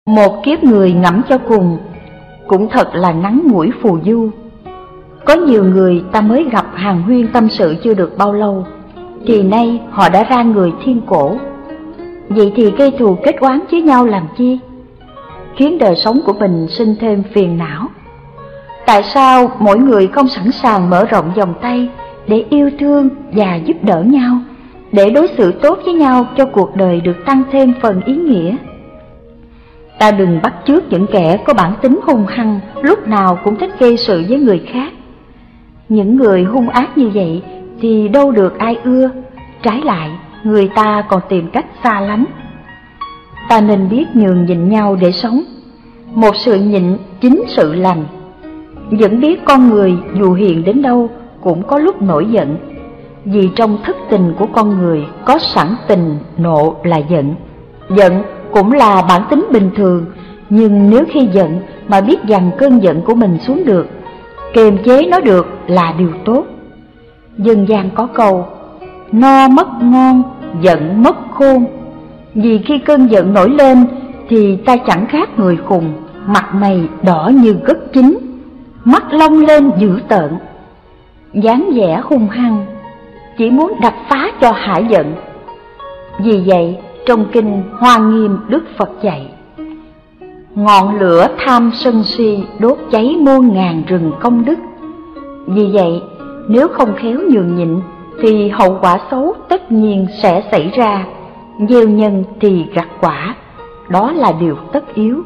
Một kiếp người ngẫm cho cùng, cũng thật là ngắn ngủi phù du. Có nhiều người ta mới gặp hàn huyên tâm sự chưa được bao lâu, thì nay họ đã ra người thiên cổ. Vậy thì gây thù kết oán với nhau làm chi? Khiến đời sống của mình sinh thêm phiền não. Tại sao mỗi người không sẵn sàng mở rộng vòng tay để yêu thương và giúp đỡ nhau, để đối xử tốt với nhau cho cuộc đời được tăng thêm phần ý nghĩa? Ta đừng bắt chước những kẻ có bản tính hung hăng, lúc nào cũng thích gây sự với người khác. Những người hung ác như vậy thì đâu được ai ưa, trái lại người ta còn tìm cách xa lánh. Ta nên biết nhường nhịn nhau để sống. Một sự nhịn chính sự lành. Vẫn biết con người dù hiền đến đâu cũng có lúc nổi giận, vì trong thức tình của con người có sẵn tình nộ là giận. Giận cũng là bản tính bình thường, nhưng nếu khi giận mà biết dằn cơn giận của mình xuống được, kiềm chế nó được là điều tốt. Dân gian có câu, no mất ngon, giận mất khôn. Vì khi cơn giận nổi lên thì ta chẳng khác người khùng, mặt mày đỏ như gất chín, mắt long lên dữ tợn, dáng vẻ hung hăng, chỉ muốn đập phá cho hả giận. Vì vậy trong kinh Hoa Nghiêm Đức Phật dạy, ngọn lửa tham sân si đốt cháy muôn ngàn rừng công đức. Vì vậy nếu không khéo nhường nhịn thì hậu quả xấu tất nhiên sẽ xảy ra. Gieo nhân thì gặt quả, đó là điều tất yếu.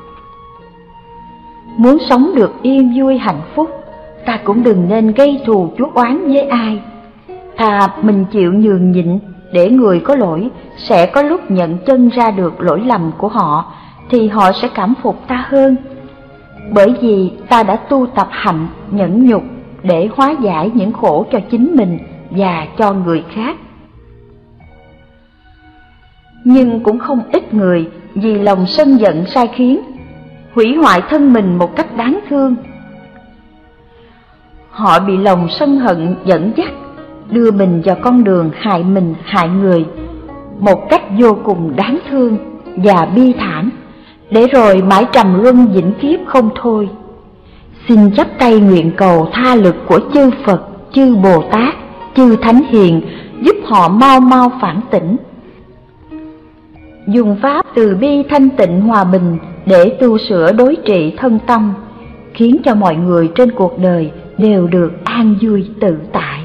Muốn sống được yên vui hạnh phúc, ta cũng đừng nên gây thù chuốc oán với ai. Thà mình chịu nhường nhịn để người có lỗi sẽ có lúc nhận chân ra được lỗi lầm của họ, thì họ sẽ cảm phục ta hơn. Bởi vì ta đã tu tập hạnh nhẫn nhục để hóa giải những khổ cho chính mình và cho người khác. Nhưng cũng không ít người vì lòng sân giận sai khiến, hủy hoại thân mình một cách đáng thương. Họ bị lòng sân hận dẫn dắt, đưa mình vào con đường hại mình hại người, một cách vô cùng đáng thương và bi thảm, để rồi mãi trầm luân vĩnh kiếp không thôi. Xin chắp tay nguyện cầu tha lực của chư Phật, chư Bồ Tát, chư Thánh Hiền giúp họ mau mau phản tỉnh, dùng pháp từ bi thanh tịnh hòa bình để tu sửa đối trị thân tâm, khiến cho mọi người trên cuộc đời đều được an vui tự tại.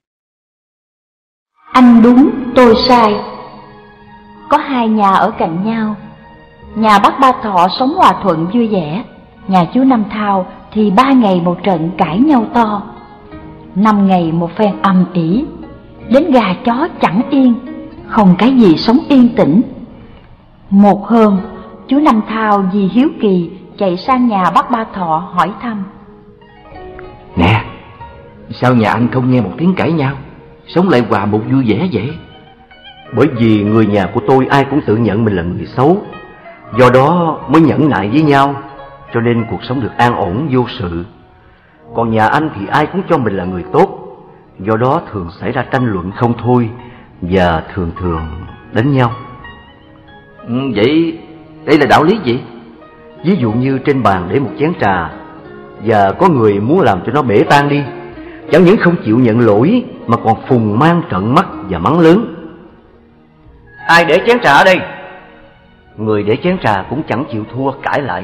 Anh đúng, tôi sai. Có hai nhà ở cạnh nhau. Nhà bác Ba Thọ sống hòa thuận vui vẻ, nhà chú Năm Thao thì 3 ngày một trận cãi nhau to, 5 ngày một phen ầm ĩ, đến gà chó chẳng yên, không cái gì sống yên tĩnh. Một hôm, chú Năm Thao vì hiếu kỳ chạy sang nhà bác Ba Thọ hỏi thăm. Nè, sao nhà anh không nghe một tiếng cãi nhau, sống lại hòa một vui vẻ vậy? Bởi vì người nhà của tôi ai cũng tự nhận mình là người xấu, do đó mới nhẫn nại với nhau, cho nên cuộc sống được an ổn vô sự. Còn nhà anh thì ai cũng cho mình là người tốt, do đó thường xảy ra tranh luận không thôi và thường thường đánh nhau. Vậy đây là đạo lý gì? Ví dụ như trên bàn để một chén trà, và có người muốn làm cho nó bể tan đi, chẳng những không chịu nhận lỗi mà còn phùng mang trợn mắt và mắng lớn. Ai để chén trà ở đây? Người để chén trà cũng chẳng chịu thua cãi lại.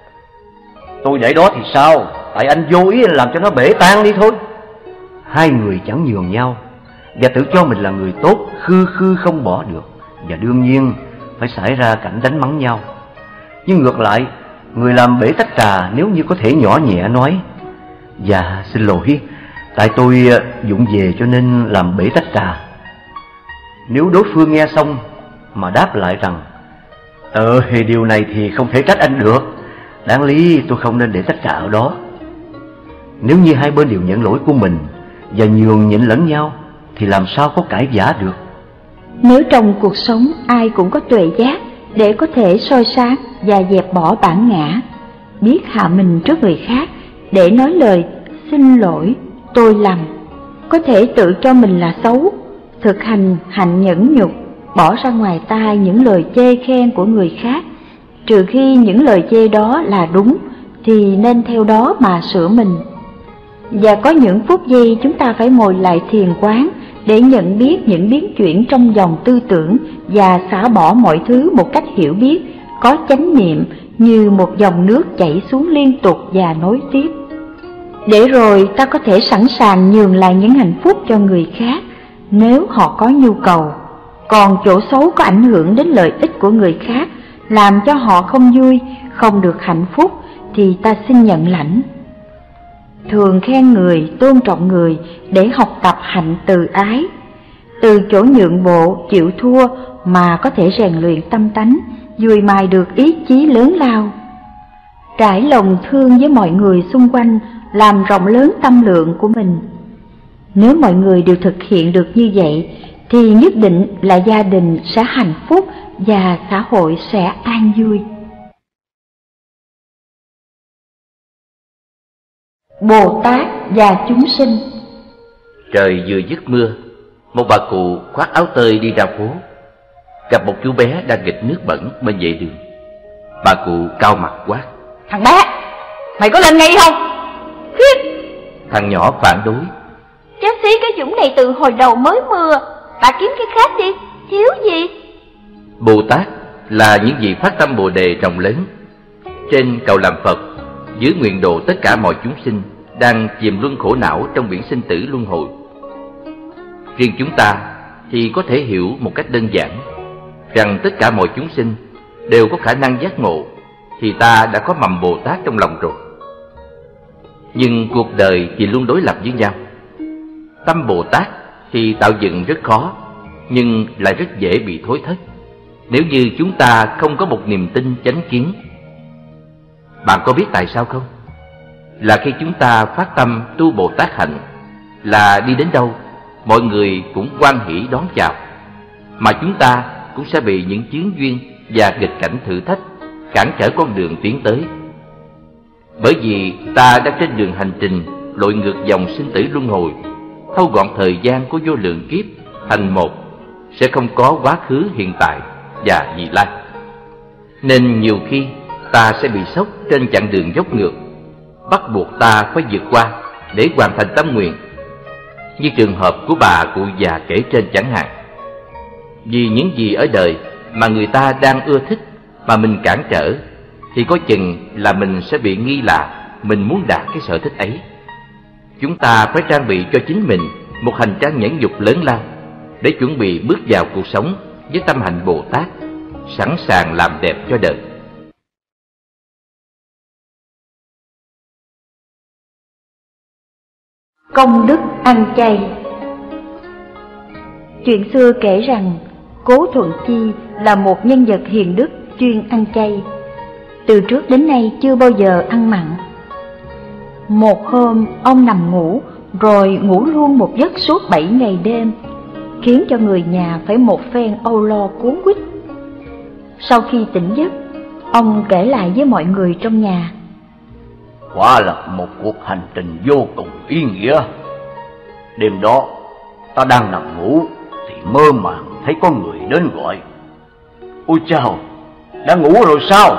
Tôi để đó thì sao? Tại anh vô ý làm cho nó bể tan đi thôi. Hai người chẳng nhường nhau và tự cho mình là người tốt, khư khư không bỏ được, và đương nhiên phải xảy ra cảnh đánh mắng nhau. Nhưng ngược lại, người làm bể tách trà nếu như có thể nhỏ nhẹ nói: dạ xin lỗi, tại tôi vụng về cho nên làm bể tách trà. Nếu đối phương nghe xong mà đáp lại rằng: thì điều này thì không thể trách anh được, đáng lý tôi không nên để tách trà ở đó. Nếu như hai bên đều nhận lỗi của mình và nhường nhịn lẫn nhau thì làm sao có cãi vã được. Nếu trong cuộc sống ai cũng có tuệ giác để có thể soi sáng và dẹp bỏ bản ngã, biết hạ mình trước người khác để nói lời xin lỗi, tôi lầm, có thể tự cho mình là xấu, thực hành hạnh nhẫn nhục, bỏ ra ngoài tai những lời chê khen của người khác, trừ khi những lời chê đó là đúng thì nên theo đó mà sửa mình. Và có những phút giây chúng ta phải ngồi lại thiền quán để nhận biết những biến chuyển trong dòng tư tưởng và xả bỏ mọi thứ một cách hiểu biết, có chánh niệm như một dòng nước chảy xuống liên tục và nối tiếp. Để rồi ta có thể sẵn sàng nhường lại những hạnh phúc cho người khác nếu họ có nhu cầu. Còn chỗ xấu có ảnh hưởng đến lợi ích của người khác, làm cho họ không vui, không được hạnh phúc, thì ta xin nhận lãnh. Thường khen người, tôn trọng người để học tập hạnh từ ái. Từ chỗ nhượng bộ, chịu thua mà có thể rèn luyện tâm tánh, dùi mài được ý chí lớn lao. Trải lòng thương với mọi người xung quanh, làm rộng lớn tâm lượng của mình. Nếu mọi người đều thực hiện được như vậy, thì nhất định là gia đình sẽ hạnh phúc và xã hội sẽ an vui. Bồ Tát và chúng sinh. Trời vừa dứt mưa, một bà cụ khoác áo tơi đi ra phố, gặp một chú bé đang nghịch nước bẩn bên vệ đường. Bà cụ cau mặt quát: Thằng bé, mày có lên ngay không? Khiếp! Thằng nhỏ phản đối: Cháu xí cái dũng này từ hồi đầu mới mưa, bà kiếm cái khác đi, thiếu gì? Bồ Tát là những vị phát tâm Bồ Đề rộng lớn, trên cầu làm Phật, dưới nguyện độ tất cả mọi chúng sinh đang chìm luân khổ não trong biển sinh tử luân hồi. Riêng chúng ta thì có thể hiểu một cách đơn giản rằng tất cả mọi chúng sinh đều có khả năng giác ngộ, thì ta đã có mầm Bồ Tát trong lòng rồi. Nhưng cuộc đời thì luôn đối lập với nhau. Tâm Bồ Tát thì tạo dựng rất khó, nhưng lại rất dễ bị thối thất nếu như chúng ta không có một niềm tin chánh kiến. Bạn có biết tại sao không? Là khi chúng ta phát tâm tu Bồ Tát hạnh, là đi đến đâu mọi người cũng hoan hỷ đón chào, mà chúng ta cũng sẽ bị những chướng duyên và nghịch cảnh thử thách cản trở con đường tiến tới. Bởi vì ta đang trên đường hành trình lội ngược dòng sinh tử luân hồi, thâu gọn thời gian của vô lượng kiếp thành một, sẽ không có quá khứ, hiện tại và vị lai. Nên nhiều khi ta sẽ bị sốc trên chặng đường dốc ngược, bắt buộc ta phải vượt qua để hoàn thành tâm nguyện, như trường hợp của bà cụ già kể trên chẳng hạn. Vì những gì ở đời mà người ta đang ưa thích mà mình cản trở, thì có chừng là mình sẽ bị nghi là mình muốn đạt cái sở thích ấy. Chúng ta phải trang bị cho chính mình một hành trang nhẫn nhục lớn lao để chuẩn bị bước vào cuộc sống với tâm hạnh Bồ Tát, sẵn sàng làm đẹp cho đời. Công đức ăn chay. Chuyện xưa kể rằng Cố Thuận Chi là một nhân vật hiền đức chuyên ăn chay. Từ trước đến nay chưa bao giờ ăn mặn. Một hôm ông nằm ngủ, rồi ngủ luôn một giấc suốt 7 ngày đêm, khiến cho người nhà phải một phen âu lo cuống quýt. Sau khi tỉnh giấc, ông kể lại với mọi người trong nhà: Quả là một cuộc hành trình vô cùng ý nghĩa. Đêm đó ta đang nằm ngủ thì mơ màng thấy có người đến gọi. Ôi chao, đã ngủ rồi sao?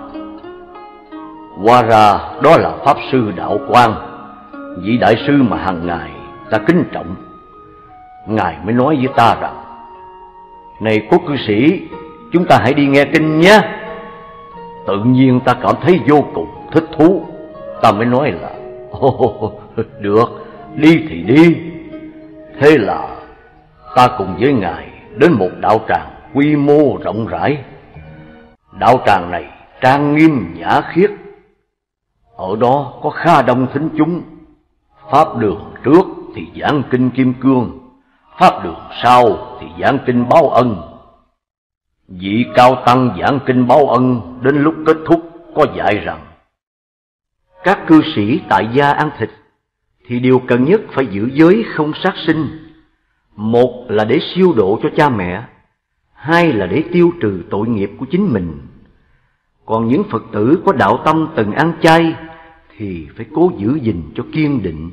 Hóa ra đó là Pháp Sư Đạo Quang, vị đại sư mà hàng ngày ta kính trọng. Ngài mới nói với ta rằng: Này cố cư sĩ, chúng ta hãy đi nghe kinh nhé. Tự nhiên ta cảm thấy vô cùng thích thú. Ta mới nói là: Được, đi thì đi. Thế là ta cùng với Ngài đến một đạo tràng quy mô rộng rãi. Đạo tràng này trang nghiêm nhã khiết. Ở đó có khá đông thính chúng. Pháp đường trước thì giảng kinh Kim Cương, pháp đường sau thì giảng kinh Báo Ân. Vị cao tăng giảng kinh Báo Ân đến lúc kết thúc có dạy rằng: Các cư sĩ tại gia ăn thịt thì điều cần nhất phải giữ giới không sát sinh. Một là để siêu độ cho cha mẹ, hai là để tiêu trừ tội nghiệp của chính mình. Còn những Phật tử có đạo tâm từng ăn chay thì phải cố giữ gìn cho kiên định.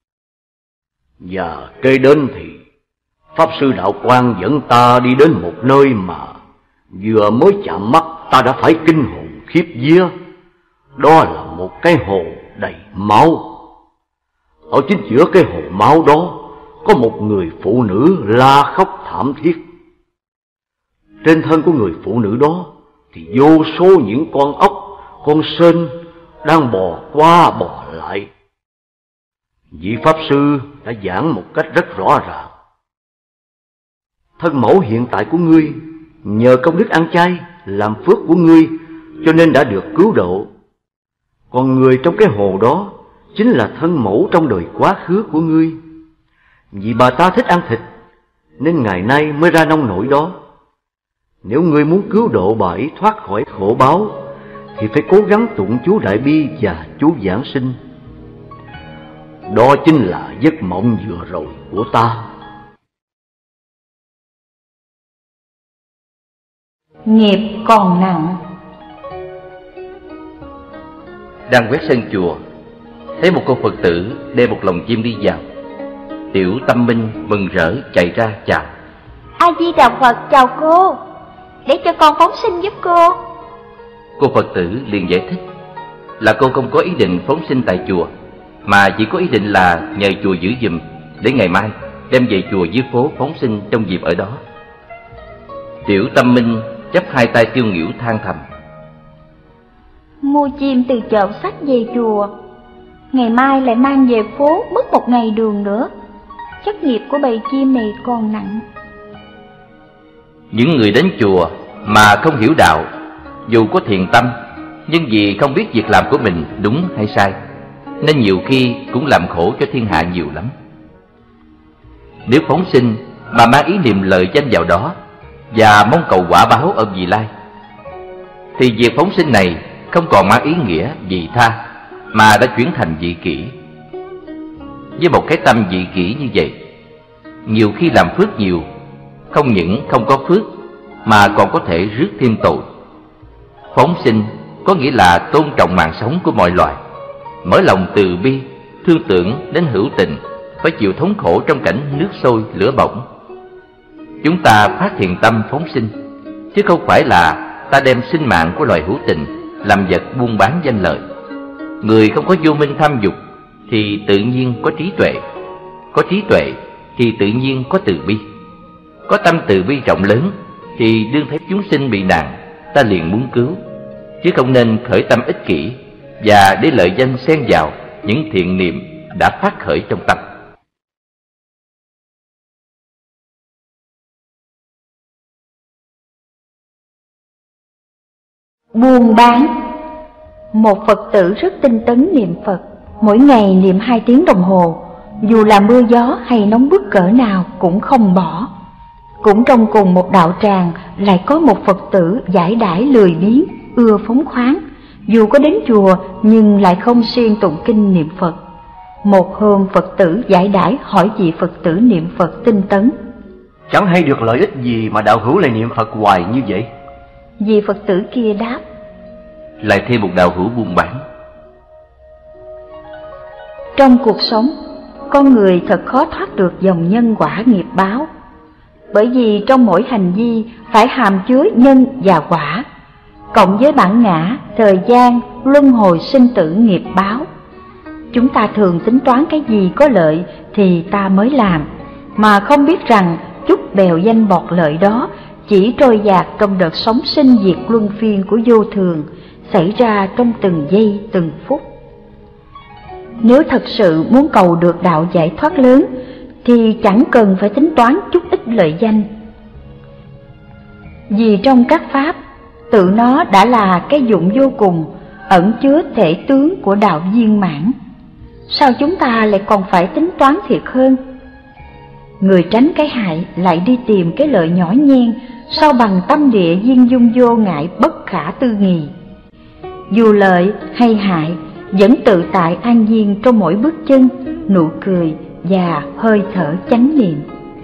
Và kế đến thì Pháp Sư Đạo Quang dẫn ta đi đến một nơi mà vừa mới chạm mắt ta đã phải kinh hồn khiếp vía. Đó là một cái hồ đầy máu. Ở chính giữa cái hồ máu đó có một người phụ nữ la khóc thảm thiết. Trên thân của người phụ nữ đó thì vô số những con ốc, con sên đang bò qua bò lại. Vị Pháp Sư đã giảng một cách rất rõ ràng. Thân mẫu hiện tại của ngươi nhờ công đức ăn chay làm phước của ngươi cho nên đã được cứu độ. Còn người trong cái hồ đó chính là thân mẫu trong đời quá khứ của ngươi. Vì bà ta thích ăn thịt nên ngày nay mới ra nông nổi đó. Nếu ngươi muốn cứu độ bà ấy thoát khỏi khổ báo thì phải cố gắng tụng chú Đại Bi và chú Giảng Sinh. Đó chính là giấc mộng vừa rồi của ta. Nghiệp còn nặng. Đang quét sân chùa, thấy một cô Phật tử đeo một lồng chim đi vào. Tiểu Tâm Minh mừng rỡ chạy ra chào. A Di Đà Phật, chào cô, để cho con phóng sinh giúp cô. Cô Phật tử liền giải thích là cô không có ý định phóng sinh tại chùa, mà chỉ có ý định là nhờ chùa giữ giùm để ngày mai đem về chùa dưới phố phóng sinh trong dịp ở đó. Tiểu Tâm Minh chắp hai tay tiêu nghỉu than thầm. Mua chim từ chợ sách về chùa, ngày mai lại mang về phố, mất một ngày đường nữa. Chắc nghiệp của bầy chim này còn nặng. Những người đến chùa mà không hiểu đạo, dù có thiện tâm, nhưng vì không biết việc làm của mình đúng hay sai, nên nhiều khi cũng làm khổ cho thiên hạ nhiều lắm. Nếu phóng sinh mà mang ý niệm lợi danh vào đó và mong cầu quả báo ở vị lai, thì việc phóng sinh này không còn mang ý nghĩa vị tha, mà đã chuyển thành vị kỷ. Với một cái tâm vị kỷ như vậy, nhiều khi làm phước nhiều, không những không có phước mà còn có thể rước thêm tội. Phóng sinh có nghĩa là tôn trọng mạng sống của mọi loài, mở lòng từ bi, thương tưởng đến hữu tình, phải chịu thống khổ trong cảnh nước sôi lửa bỏng. Chúng ta phát thiện tâm phóng sinh, chứ không phải là ta đem sinh mạng của loài hữu tình làm vật buôn bán danh lợi. Người không có vô minh tham dục thì tự nhiên có trí tuệ, có trí tuệ thì tự nhiên có từ bi, có tâm từ bi rộng lớn thì đương thấy chúng sinh bị nạn, ta liền muốn cứu, chứ không nên khởi tâm ích kỷ và để lợi danh xen vào những thiện niệm đã phát khởi trong tâm. Buôn bán. Một Phật tử rất tinh tấn niệm Phật, mỗi ngày niệm 2 tiếng đồng hồ, dù là mưa gió hay nóng bức cỡ nào cũng không bỏ. Cũng trong cùng một đạo tràng lại có một Phật tử giải đãi lười biếng, ưa phóng khoáng, dù có đến chùa nhưng lại không siêng tụng kinh niệm Phật. Một hôm Phật tử giải đãi hỏi vị Phật tử niệm Phật tinh tấn: Chẳng hay được lợi ích gì mà đạo hữu lại niệm Phật hoài như vậy? Vị Phật tử kia đáp: Lại thêm một đạo hữu buôn bán. Trong cuộc sống, con người thật khó thoát được dòng nhân quả nghiệp báo, bởi vì trong mỗi hành vi phải hàm chứa nhân và quả, cộng với bản ngã, thời gian, luân hồi sinh tử nghiệp báo. Chúng ta thường tính toán cái gì có lợi thì ta mới làm, mà không biết rằng chút bèo danh bọt lợi đó chỉ trôi dạt trong đợt sống sinh diệt luân phiên của vô thường, xảy ra trong từng giây từng phút. Nếu thật sự muốn cầu được đạo giải thoát lớn thì chẳng cần phải tính toán chút ít lợi danh, vì trong các pháp tự nó đã là cái dụng vô cùng, ẩn chứa thể tướng của đạo viên mãn. Sao chúng ta lại còn phải tính toán thiệt hơn? Người tránh cái hại lại đi tìm cái lợi nhỏ nhen, sao bằng tâm địa viên dung vô ngại bất khả tư nghì. Dù lợi hay hại, vẫn tự tại an nhiên trong mỗi bước chân, nụ cười và hơi thở chánh niệm.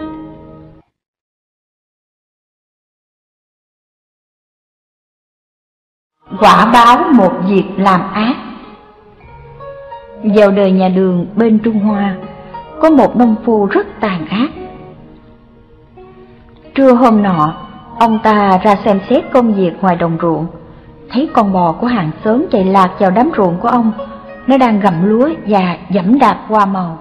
Quả báo một việc làm ác. Vào đời nhà Đường bên Trung Hoa, có một nông phu rất tàn ác. Trưa hôm nọ, Ông ta ra xem xét công việc ngoài đồng ruộng, thấy con bò của hàng xóm chạy lạc vào đám ruộng của ông. Nó đang gặm lúa và giẫm đạp hoa màu.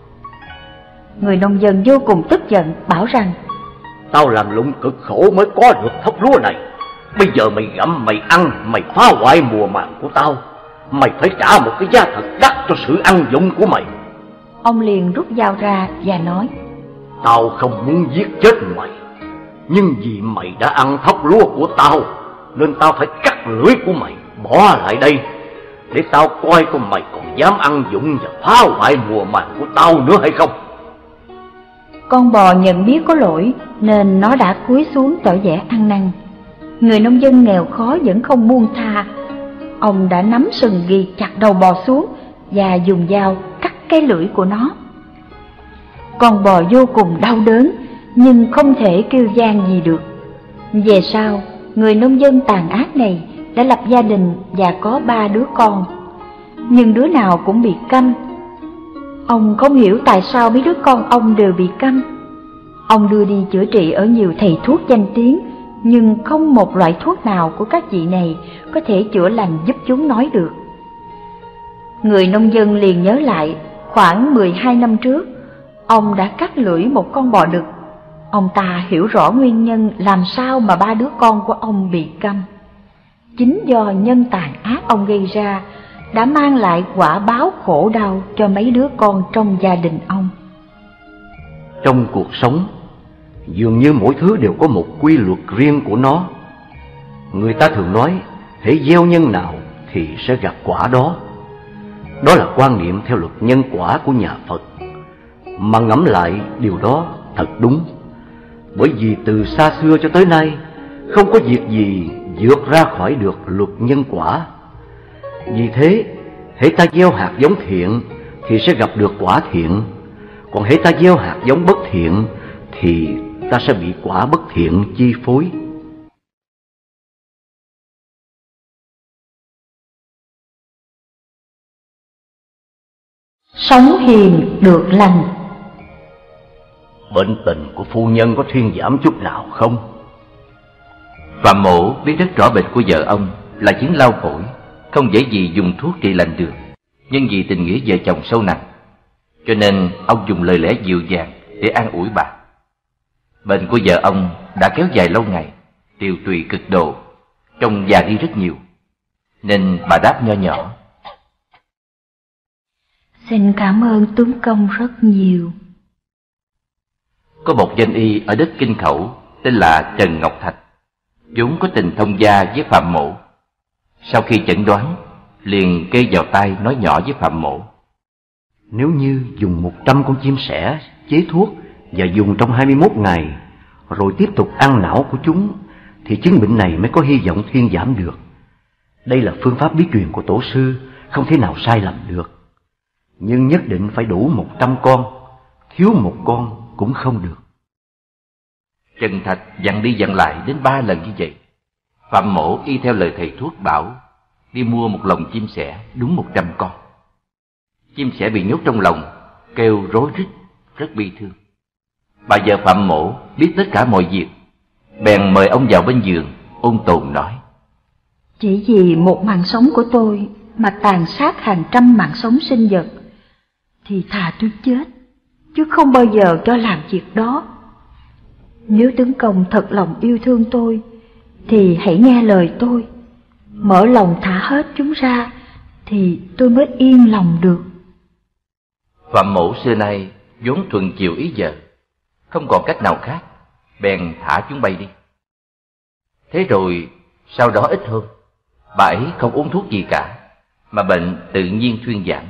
Người nông dân vô cùng tức giận, bảo rằng: Tao làm lụng cực khổ mới có được thóc lúa này. Bây giờ mày gặm, mày ăn, mày phá hoại mùa màng của tao. Mày phải trả một cái giá thật đắt cho sự ăn dụng của mày. Ông liền rút dao ra và nói: Tao không muốn giết chết mày, nhưng vì mày đã ăn thóc lúa của tao, nên tao phải cắt lưỡi của mày, bỏ lại đây, để tao coi con mày còn dám ăn dụng và phá hoại mùa màng của tao nữa hay không. Con bò nhận biết có lỗi nên nó đã cúi xuống tỏ vẻ ăn năn. Người nông dân nghèo khó vẫn không buông tha. Ông đã nắm sừng ghi chặt đầu bò xuống và dùng dao cắt cái lưỡi của nó. Con bò vô cùng đau đớn nhưng không thể kêu van gì được. Về sau, người nông dân tàn ác này đã lập gia đình và có 3 đứa con, nhưng đứa nào cũng bị câm. Ông không hiểu tại sao mấy đứa con ông đều bị câm. Ông đưa đi chữa trị ở nhiều thầy thuốc danh tiếng, nhưng không một loại thuốc nào của các vị này có thể chữa lành giúp chúng nói được. Người nông dân liền nhớ lại, khoảng 12 năm trước, ông đã cắt lưỡi một con bò đực. Ông ta hiểu rõ nguyên nhân làm sao mà 3 đứa con của ông bị câm. Chính do nhân tàn ác ông gây ra đã mang lại quả báo khổ đau cho mấy đứa con trong gia đình ông. Trong cuộc sống, dường như mỗi thứ đều có một quy luật riêng của nó. Người ta thường nói, hễ gieo nhân nào thì sẽ gặt quả đó. Đó là quan niệm theo luật nhân quả của nhà Phật. Mà ngẫm lại điều đó thật đúng. Bởi vì từ xa xưa cho tới nay, không có việc gì vượt ra khỏi được luật nhân quả. Vì thế, hễ ta gieo hạt giống thiện thì sẽ gặp được quả thiện. Còn hễ ta gieo hạt giống bất thiện thì ta sẽ bị quả bất thiện chi phối. Sống hiền được lành. Bệnh tình của phu nhân có thuyên giảm chút nào không? Phạm Mổ biết rất rõ bệnh của vợ ông là chứng lao phổi, không dễ gì dùng thuốc trị lành được. Nhưng vì tình nghĩa vợ chồng sâu nặng, cho nên ông dùng lời lẽ dịu dàng để an ủi bà. Bệnh của vợ ông đã kéo dài lâu ngày, tiều tụy cực độ, trông già đi rất nhiều, nên bà đáp nho nhỏ: Xin cảm ơn tướng công rất nhiều. Có một danh y ở đất Kinh Khẩu tên là Trần Ngọc Thạch, vốn có tình thông gia với Phạm Mổ. Sau khi chẩn đoán, liền kê vào tai nói nhỏ với Phạm Mổ: Nếu như dùng 100 con chim sẻ chế thuốc và dùng trong 21 ngày, rồi tiếp tục ăn não của chúng, thì chứng bệnh này mới có hy vọng thuyên giảm được. Đây là phương pháp bí truyền của tổ sư, không thể nào sai lầm được. Nhưng nhất định phải đủ 100 con, thiếu một con cũng không được. Trần Thạch dặn đi dặn lại đến 3 lần như vậy. Phạm Mổ y theo lời thầy thuốc bảo, đi mua một lồng chim sẻ đúng 100 con. Chim sẻ bị nhốt trong lồng, kêu rối rít, rất bi thương. Bà vợ Phạm Mổ biết tất cả mọi việc, bèn mời ông vào bên giường, ôn tồn nói: Chỉ vì một mạng sống của tôi mà tàn sát hàng trăm mạng sống sinh vật, thì thà tôi chết, chứ không bao giờ cho làm việc đó. Nếu tướng công thật lòng yêu thương tôi, thì hãy nghe lời tôi, mở lòng thả hết chúng ra, thì tôi mới yên lòng được. Phạm Mổ xưa nay vốn thuận chiều ý vợ, không còn cách nào khác, bèn thả chúng bay đi. Thế rồi sau đó ít hôm, bà ấy không uống thuốc gì cả, mà bệnh tự nhiên thuyên giảm.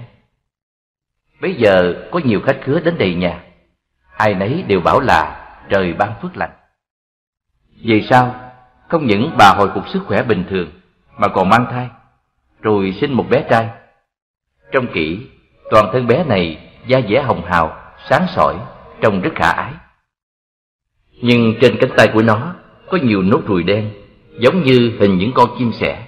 Bây giờ có nhiều khách khứa đến đầy nhà, ai nấy đều bảo là trời ban phước lành. Về sau, không những bà hồi phục sức khỏe bình thường, mà còn mang thai, rồi sinh một bé trai. Trông kỹ, toàn thân bé này da dẻ hồng hào, sáng sỏi, trông rất khả ái. Nhưng trên cánh tay của nó có nhiều nốt ruồi đen, giống như hình những con chim sẻ.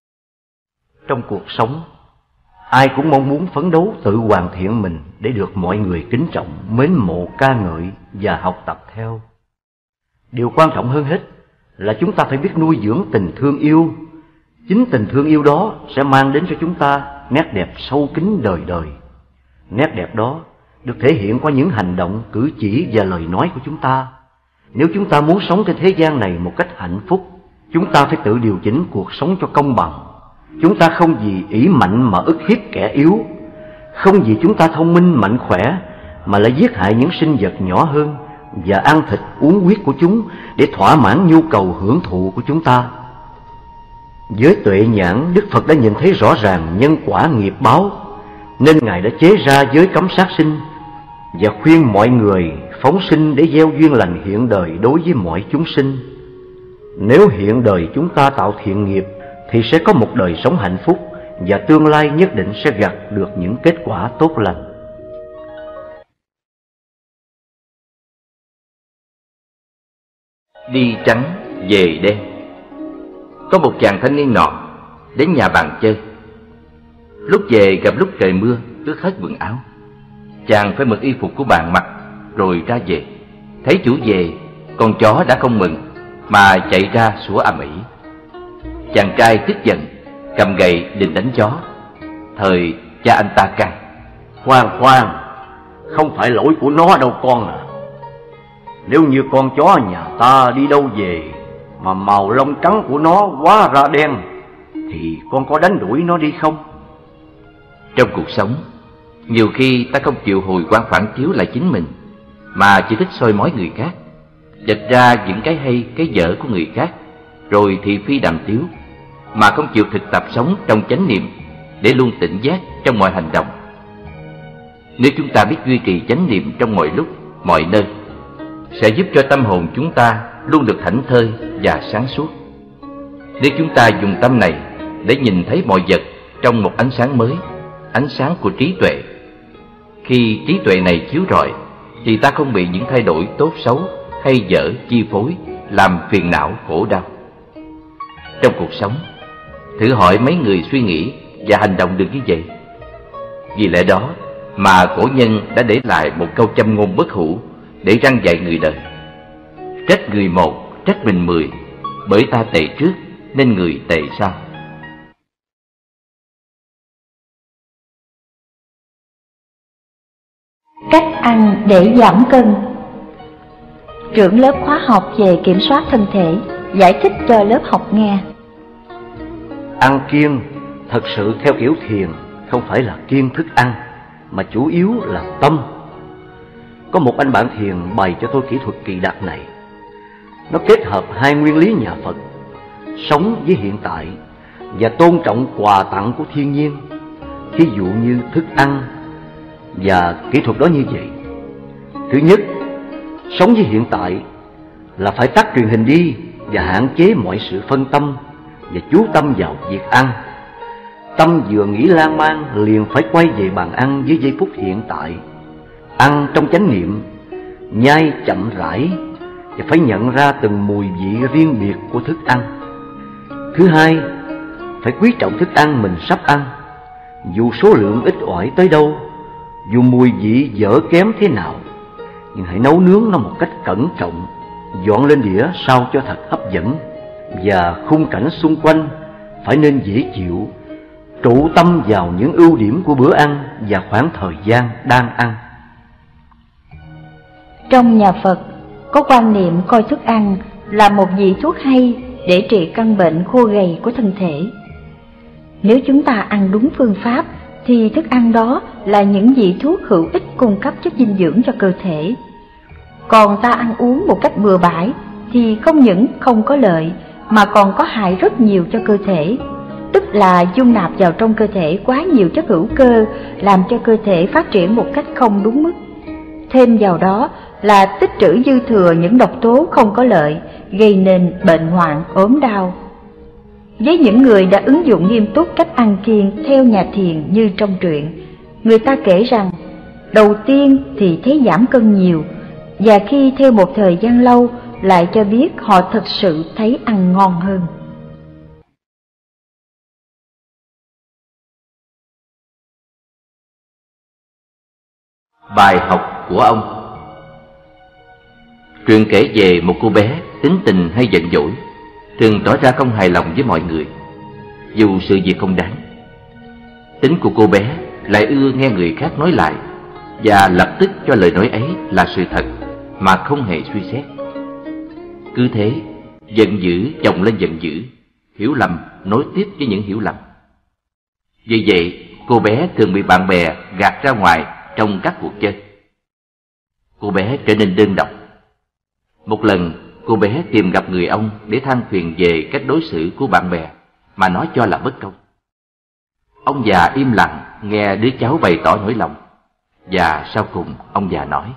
Trong cuộc sống, ai cũng mong muốn phấn đấu tự hoàn thiện mình để được mọi người kính trọng, mến mộ, ca ngợi và học tập theo. Điều quan trọng hơn hết là chúng ta phải biết nuôi dưỡng tình thương yêu. Chính tình thương yêu đó sẽ mang đến cho chúng ta nét đẹp sâu kín đời đời. Nét đẹp đó được thể hiện qua những hành động, cử chỉ và lời nói của chúng ta. Nếu chúng ta muốn sống trên thế gian này một cách hạnh phúc, chúng ta phải tự điều chỉnh cuộc sống cho công bằng. Chúng ta không vì ỷ mạnh mà ức hiếp kẻ yếu, không vì chúng ta thông minh mạnh khỏe mà lại giết hại những sinh vật nhỏ hơn và ăn thịt uống huyết của chúng để thỏa mãn nhu cầu hưởng thụ của chúng ta. Với tuệ nhãn, Đức Phật đã nhìn thấy rõ ràng nhân quả nghiệp báo, nên Ngài đã chế ra giới cấm sát sinh và khuyên mọi người phóng sinh để gieo duyên lành hiện đời đối với mọi chúng sinh. Nếu hiện đời chúng ta tạo thiện nghiệp thì sẽ có một đời sống hạnh phúc, và tương lai nhất định sẽ gặt được những kết quả tốt lành. Đi trắng về đen. Có một chàng thanh niên nọ đến nhà bạn chơi. Lúc về gặp lúc trời mưa, ướt hết quần áo. Chàng phải mượn y phục của bạn mặc rồi ra về. Thấy chủ về, con chó đã không mừng mà chạy ra sủa ầm ĩ. Chàng trai tức giận, cầm gậy định đánh chó. Thời cha anh ta can: Khoan, không phải lỗi của nó đâu con à. Nếu như con chó nhà ta đi đâu về mà màu lông trắng của nó hóa ra đen thì con có đánh đuổi nó đi không? Trong cuộc sống, nhiều khi ta không chịu hồi quan phản chiếu lại chính mình, mà chỉ thích soi mói người khác, giật ra những cái hay cái dở của người khác, rồi thị phi đàm tiếu, mà không chịu thực tập sống trong chánh niệm để luôn tỉnh giác trong mọi hành động. Nếu chúng ta biết duy trì chánh niệm trong mọi lúc, mọi nơi, sẽ giúp cho tâm hồn chúng ta luôn được thảnh thơi và sáng suốt. Nếu chúng ta dùng tâm này để nhìn thấy mọi vật trong một ánh sáng mới, ánh sáng của trí tuệ, khi trí tuệ này chiếu rọi thì ta không bị những thay đổi tốt xấu hay dở chi phối, làm phiền não khổ đau. Trong cuộc sống, thử hỏi mấy người suy nghĩ và hành động được như vậy. Vì lẽ đó mà cổ nhân đã để lại một câu châm ngôn bất hủ để răn dạy người đời: trách người một, trách mình 10, bởi ta tệ trước nên người tệ sau. Cách ăn để giảm cân. Trưởng lớp khóa học về kiểm soát thân thể giải thích cho lớp học nghe. Ăn kiêng thật sự theo kiểu thiền không phải là kiêng thức ăn, mà chủ yếu là tâm. Có một anh bạn thiền bày cho tôi kỹ thuật kỳ đặc này. Nó kết hợp hai nguyên lý nhà Phật: sống với hiện tại và tôn trọng quà tặng của thiên nhiên, thí dụ như thức ăn. Và kỹ thuật đó như vậy: thứ nhất, sống với hiện tại là phải tắt truyền hình đi và hạn chế mọi sự phân tâm và chú tâm vào việc ăn. Tâm vừa nghĩ lan man liền phải quay về bàn ăn với giây phút hiện tại. Ăn trong chánh niệm, nhai chậm rãi và phải nhận ra từng mùi vị riêng biệt của thức ăn. Thứ hai, phải quý trọng thức ăn mình sắp ăn, dù số lượng ít ỏi tới đâu, dù mùi vị dở kém thế nào, nhưng hãy nấu nướng nó một cách cẩn trọng, dọn lên đĩa sao cho thật hấp dẫn, và khung cảnh xung quanh phải nên dễ chịu, trụ tâm vào những ưu điểm của bữa ăn và khoảng thời gian đang ăn. Trong nhà Phật có quan niệm coi thức ăn là một vị thuốc hay để trị căn bệnh khô gầy của thân thể. Nếu chúng ta ăn đúng phương pháp thì thức ăn đó là những vị thuốc hữu ích cung cấp chất dinh dưỡng cho cơ thể. Còn ta ăn uống một cách bừa bãi thì không những không có lợi mà còn có hại rất nhiều cho cơ thể, tức là dung nạp vào trong cơ thể quá nhiều chất hữu cơ, làm cho cơ thể phát triển một cách không đúng mức. Thêm vào đó là tích trữ dư thừa những độc tố không có lợi, gây nên bệnh hoạn, ốm đau. Với những người đã ứng dụng nghiêm túc cách ăn kiêng theo nhà thiền như trong truyện, người ta kể rằng đầu tiên thì thấy giảm cân nhiều, và khi theo một thời gian lâu lại cho biết họ thật sự thấy ăn ngon hơn. Bài học của ông. Truyện kể về một cô bé tính tình hay giận dỗi, thường tỏ ra không hài lòng với mọi người, dù sự việc không đáng. Tính của cô bé lại ưa nghe người khác nói lại, và lập tức cho lời nói ấy là sự thật mà không hề suy xét. Cứ thế, giận dữ chồng lên giận dữ, hiểu lầm nối tiếp với những hiểu lầm. Vì vậy, cô bé thường bị bạn bè gạt ra ngoài trong các cuộc chơi. Cô bé trở nên đơn độc. Một lần, cô bé tìm gặp người ông để than phiền về cách đối xử của bạn bè mà nó cho là bất công. Ông già im lặng nghe đứa cháu bày tỏ nỗi lòng, và sau cùng ông già nói: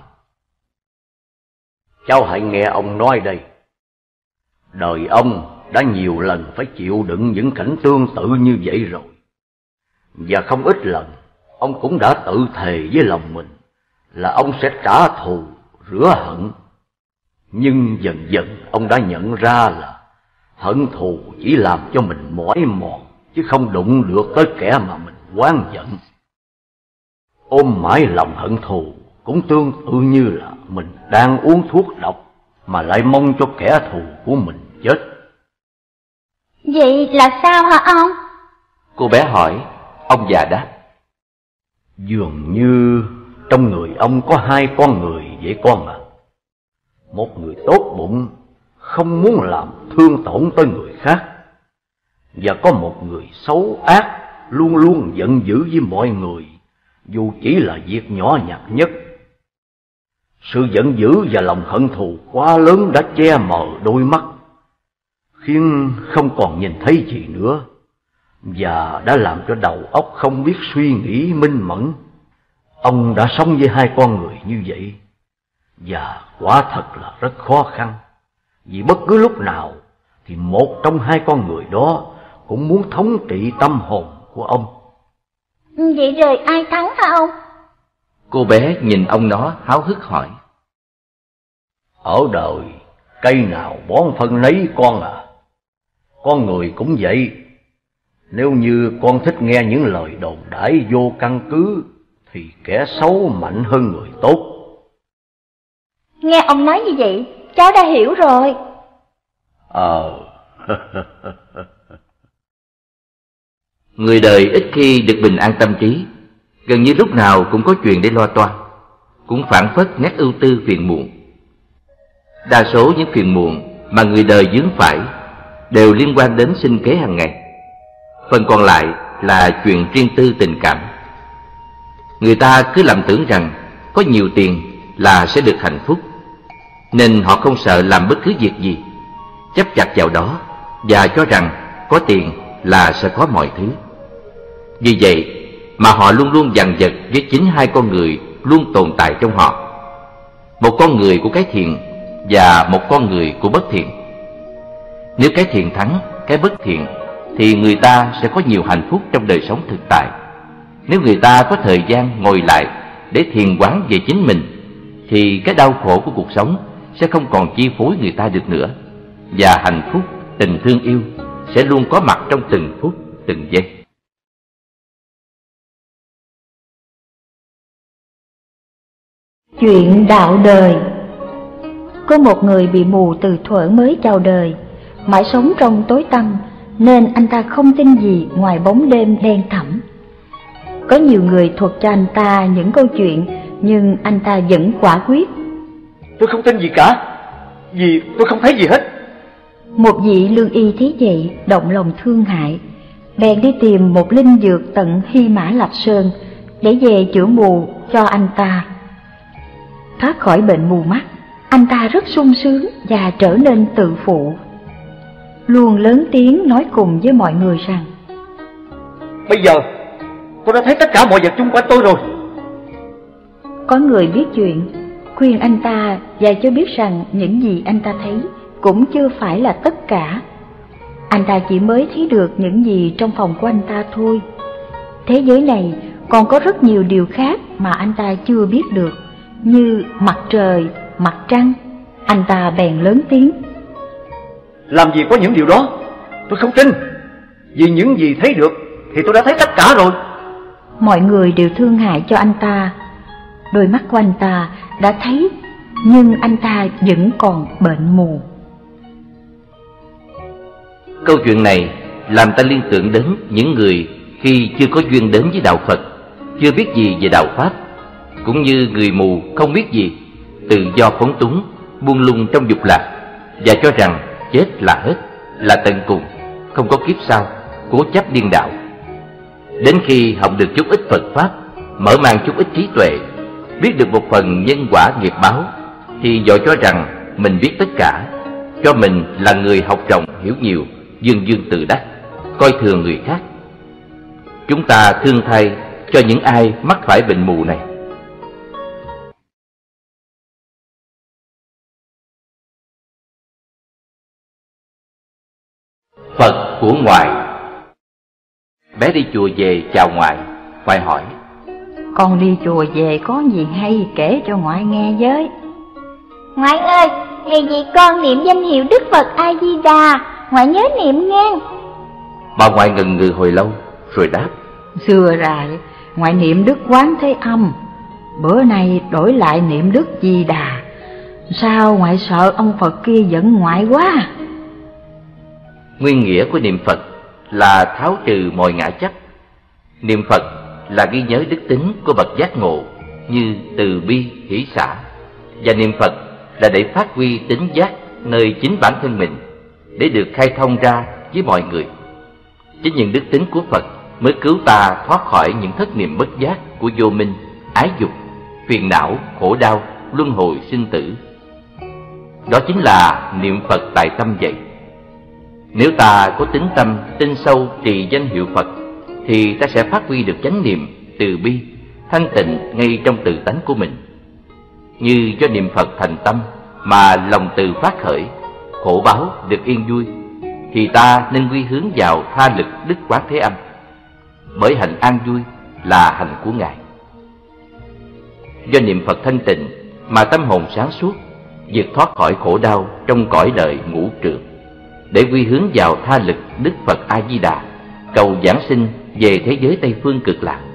Cháu hãy nghe ông nói đây. Đời ông đã nhiều lần phải chịu đựng những cảnh tương tự như vậy rồi, và không ít lần ông cũng đã tự thề với lòng mình là ông sẽ trả thù, rửa hận. Nhưng dần dần ông đã nhận ra là hận thù chỉ làm cho mình mỏi mòn, chứ không đụng được tới kẻ mà mình oán giận. Ôm mãi lòng hận thù cũng tương tự như là mình đang uống thuốc độc mà lại mong cho kẻ thù của mình chết. Vậy là sao hả ông? Cô bé hỏi. Ông già đáp: Dường như trong người ông có hai con người vậy con à. Một người tốt bụng, không muốn làm thương tổn tới người khác, và có một người xấu ác, luôn luôn giận dữ với mọi người, dù chỉ là việc nhỏ nhặt nhất. Sự giận dữ và lòng hận thù quá lớn đã che mờ đôi mắt, khiến không còn nhìn thấy gì nữa, và đã làm cho đầu óc không biết suy nghĩ minh mẫn. Ông đã sống với hai con người như vậy, và quả thật là rất khó khăn, vì bất cứ lúc nào thì một trong hai con người đó cũng muốn thống trị tâm hồn của ông. Vậy rồi ai thắng hả ông? Cô bé nhìn ông nó háo hức hỏi. Ở đời, cây nào bón phân nấy con à. Con người cũng vậy. Nếu như con thích nghe những lời đồn đãi vô căn cứ, thì kẻ xấu mạnh hơn người tốt. Nghe ông nói như vậy, cháu đã hiểu rồi. Người đời ít khi được bình an tâm trí, gần như lúc nào cũng có chuyện để lo toan, cũng phảng phất nét ưu tư phiền muộn. Đa số những phiền muộn mà người đời vướng phải đều liên quan đến sinh kế hàng ngày. Phần còn lại là chuyện riêng tư tình cảm. Người ta cứ lầm tưởng rằng có nhiều tiền là sẽ được hạnh phúc, nên họ không sợ làm bất cứ việc gì, chấp chặt vào đó và cho rằng có tiền là sẽ có mọi thứ. Vì vậy mà họ luôn luôn dằn vặt với chính hai con người luôn tồn tại trong họ: một con người của cái thiện và một con người của bất thiện. Nếu cái thiện thắng cái bất thiện thì người ta sẽ có nhiều hạnh phúc trong đời sống thực tại. Nếu người ta có thời gian ngồi lại để thiền quán về chính mình, thì cái đau khổ của cuộc sống sẽ không còn chi phối người ta được nữa, và hạnh phúc, tình thương yêu sẽ luôn có mặt trong từng phút, từng giây. Chuyện đạo đời. Có một người bị mù từ thuở mới chào đời, mãi sống trong tối tăm, nên anh ta không tin gì ngoài bóng đêm đen thẳm. Có nhiều người thuật cho anh ta những câu chuyện, nhưng anh ta vẫn quả quyết: Tôi không tin gì cả, vì tôi không thấy gì hết. Một vị lương y thấy vậy, động lòng thương hại, bèn đi tìm một linh dược tận Hy Mã Lạp Sơn để về chữa mù cho anh ta. Thoát khỏi bệnh mù mắt, anh ta rất sung sướng và trở nên tự phụ, luôn lớn tiếng nói cùng với mọi người rằng: Bây giờ tôi đã thấy tất cả mọi vật xung quanh tôi rồi. Có người biết chuyện, khuyên anh ta và cho biết rằng những gì anh ta thấy cũng chưa phải là tất cả. Anh ta chỉ mới thấy được những gì trong phòng của anh ta thôi. Thế giới này còn có rất nhiều điều khác mà anh ta chưa biết được, như mặt trời, mặt trăng. Anh ta bèn lớn tiếng: Làm gì có những điều đó, tôi không tin. Vì những gì thấy được thì tôi đã thấy tất cả rồi. Mọi người đều thương hại cho anh ta. Đôi mắt của anh ta đã thấy, nhưng anh ta vẫn còn bệnh mù. Câu chuyện này làm ta liên tưởng đến những người khi chưa có duyên đến với đạo Phật, chưa biết gì về đạo Pháp, cũng như người mù không biết gì, tự do phóng túng, buông lung trong dục lạc, và cho rằng chết là hết, là tận cùng, không có kiếp sau, cố chấp điên đạo. Đến khi học được chút ít Phật Pháp, mở mang chút ít trí tuệ, biết được một phần nhân quả nghiệp báo, thì vội cho rằng mình biết tất cả, cho mình là người học rộng hiểu nhiều, dương dương tự đắc, coi thường người khác. Chúng ta thương thay cho những ai mắc phải bệnh mù này. Phật của ngoại. Bé đi chùa về chào ngoại, ngoại hỏi: Con đi chùa về có gì hay kể cho ngoại nghe với. Ngoại ơi, ngày gì con niệm danh hiệu Đức Phật A Di Đà, ngoại nhớ niệm nghe. Bà ngoại ngần ngừ hồi lâu rồi đáp: Xưa ra ngoại niệm Đức Quán Thế Âm, bữa nay đổi lại niệm Đức Di Đà. Sao ngoại sợ ông Phật kia giận ngoại quá? Nguyên nghĩa của niệm Phật là tháo trừ mọi ngã chấp. Niệm Phật là ghi nhớ đức tính của bậc giác ngộ như từ bi, hỷ xả. Và niệm Phật là để phát huy tính giác nơi chính bản thân mình, để được khai thông ra với mọi người. Chính những đức tính của Phật mới cứu ta thoát khỏi những thất niệm bất giác của vô minh, ái dục, phiền não, khổ đau, luân hồi sinh tử. Đó chính là niệm Phật tại tâm vậy. Nếu ta có tính tâm, tin sâu trì danh hiệu Phật, thì ta sẽ phát huy được chánh niệm, từ bi, thanh tịnh ngay trong tự tánh của mình. Như do niệm Phật thành tâm mà lòng từ phát khởi, khổ báo được yên vui, thì ta nên quy hướng vào tha lực Đức Quán Thế Âm. Bởi hạnh an vui là hạnh của Ngài. Do niệm Phật thanh tịnh mà tâm hồn sáng suốt, vượt thoát khỏi khổ đau trong cõi đời ngũ trượt, để quy hướng vào tha lực Đức Phật A Di Đà, cầu giảng sinh về thế giới Tây phương cực lạc.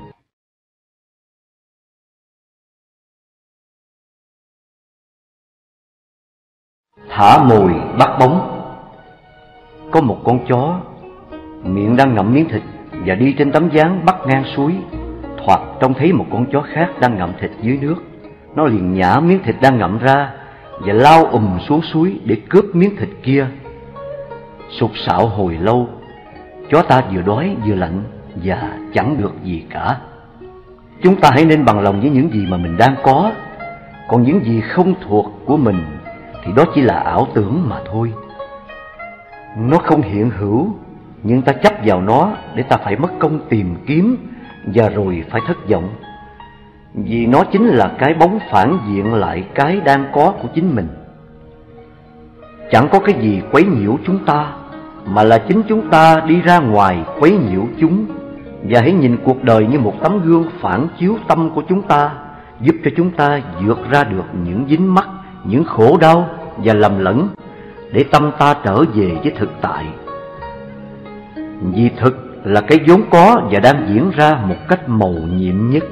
Thả mồi bắt bóng. Có một con chó, miệng đang ngậm miếng thịt và đi trên tấm ván bắc ngang suối. Thoạt trông thấy một con chó khác đang ngậm thịt dưới nước. Nó liền nhả miếng thịt đang ngậm ra và lao xuống suối để cướp miếng thịt kia. Sục sạo hồi lâu, chó ta vừa đói vừa lạnh và chẳng được gì cả. Chúng ta hãy nên bằng lòng với những gì mà mình đang có. Còn những gì không thuộc của mình thì đó chỉ là ảo tưởng mà thôi. Nó không hiện hữu, nhưng ta chấp vào nó để ta phải mất công tìm kiếm và rồi phải thất vọng. Vì nó chính là cái bóng phản diện lại cái đang có của chính mình. Chẳng có cái gì quấy nhiễu chúng ta, mà là chính chúng ta đi ra ngoài quấy nhiễu chúng. Và hãy nhìn cuộc đời như một tấm gương phản chiếu tâm của chúng ta, giúp cho chúng ta vượt ra được những dính mắc, những khổ đau và lầm lẫn, để tâm ta trở về với thực tại. Vì thực là cái vốn có và đang diễn ra một cách mầu nhiệm nhất.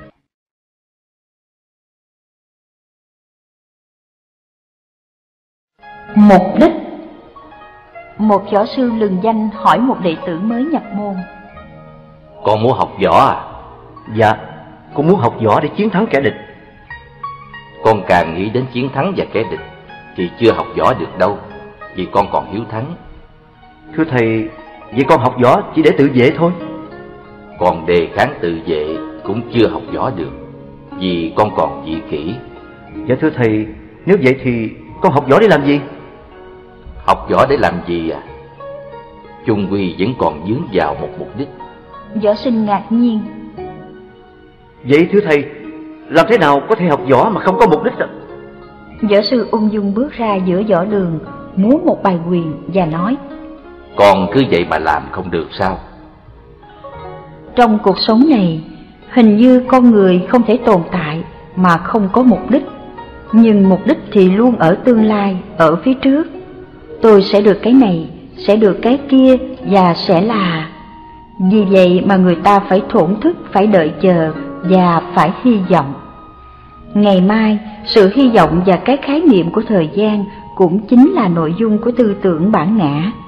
Mục đích. Một võ sư lừng danh hỏi một đệ tử mới nhập môn: Con muốn học võ à? Dạ, con muốn học võ để chiến thắng kẻ địch. Con càng nghĩ đến chiến thắng và kẻ địch thì chưa học võ được đâu, vì con còn hiếu thắng. Thưa thầy, vậy con học võ chỉ để tự vệ thôi? Còn đề kháng tự vệ cũng chưa học võ được, vì con còn dị kỷ. Dạ thưa thầy, nếu vậy thì con học võ để làm gì? Học võ để làm gì à? Chung quy vẫn còn vướng vào một mục đích. Võ sinh ngạc nhiên: Vậy thưa thầy, làm thế nào có thể học võ mà không có mục đích ạ? Võ sư ung dung bước ra giữa võ đường, múa một bài quyền và nói: Con cứ vậy mà làm không được sao? Trong cuộc sống này, hình như con người không thể tồn tại mà không có mục đích. Nhưng mục đích thì luôn ở tương lai, ở phía trước. Tôi sẽ được cái này, sẽ được cái kia và sẽ là... Vì vậy mà người ta phải thổn thức, phải đợi chờ và phải hy vọng. Ngày mai, sự hy vọng và cái khái niệm của thời gian cũng chính là nội dung của tư tưởng bản ngã.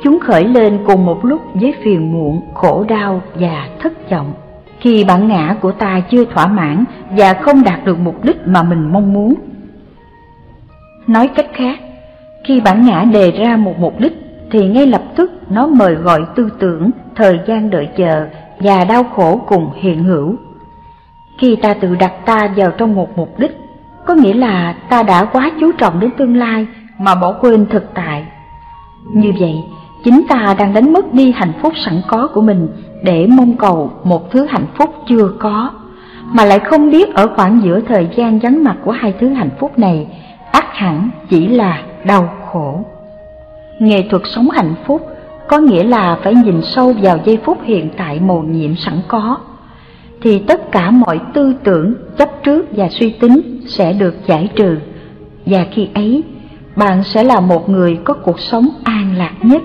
Chúng khởi lên cùng một lúc với phiền muộn, khổ đau và thất vọng. Khi bản ngã của ta chưa thỏa mãn và không đạt được mục đích mà mình mong muốn. Nói cách khác, khi bản ngã đề ra một mục đích thì ngay lập tức nó mời gọi tư tưởng, thời gian đợi chờ và đau khổ cùng hiện hữu. Khi ta tự đặt ta vào trong một mục đích, có nghĩa là ta đã quá chú trọng đến tương lai mà bỏ quên thực tại. Như vậy, chính ta đang đánh mất đi hạnh phúc sẵn có của mình để mong cầu một thứ hạnh phúc chưa có, mà lại không biết ở khoảng giữa thời gian vắng mặt của hai thứ hạnh phúc này ắt hẳn chỉ là đau khổ. Nghệ thuật sống hạnh phúc có nghĩa là phải nhìn sâu vào giây phút hiện tại mầu nhiệm sẵn có, thì tất cả mọi tư tưởng, chấp trước và suy tính sẽ được giải trừ, và khi ấy bạn sẽ là một người có cuộc sống an lạc nhất.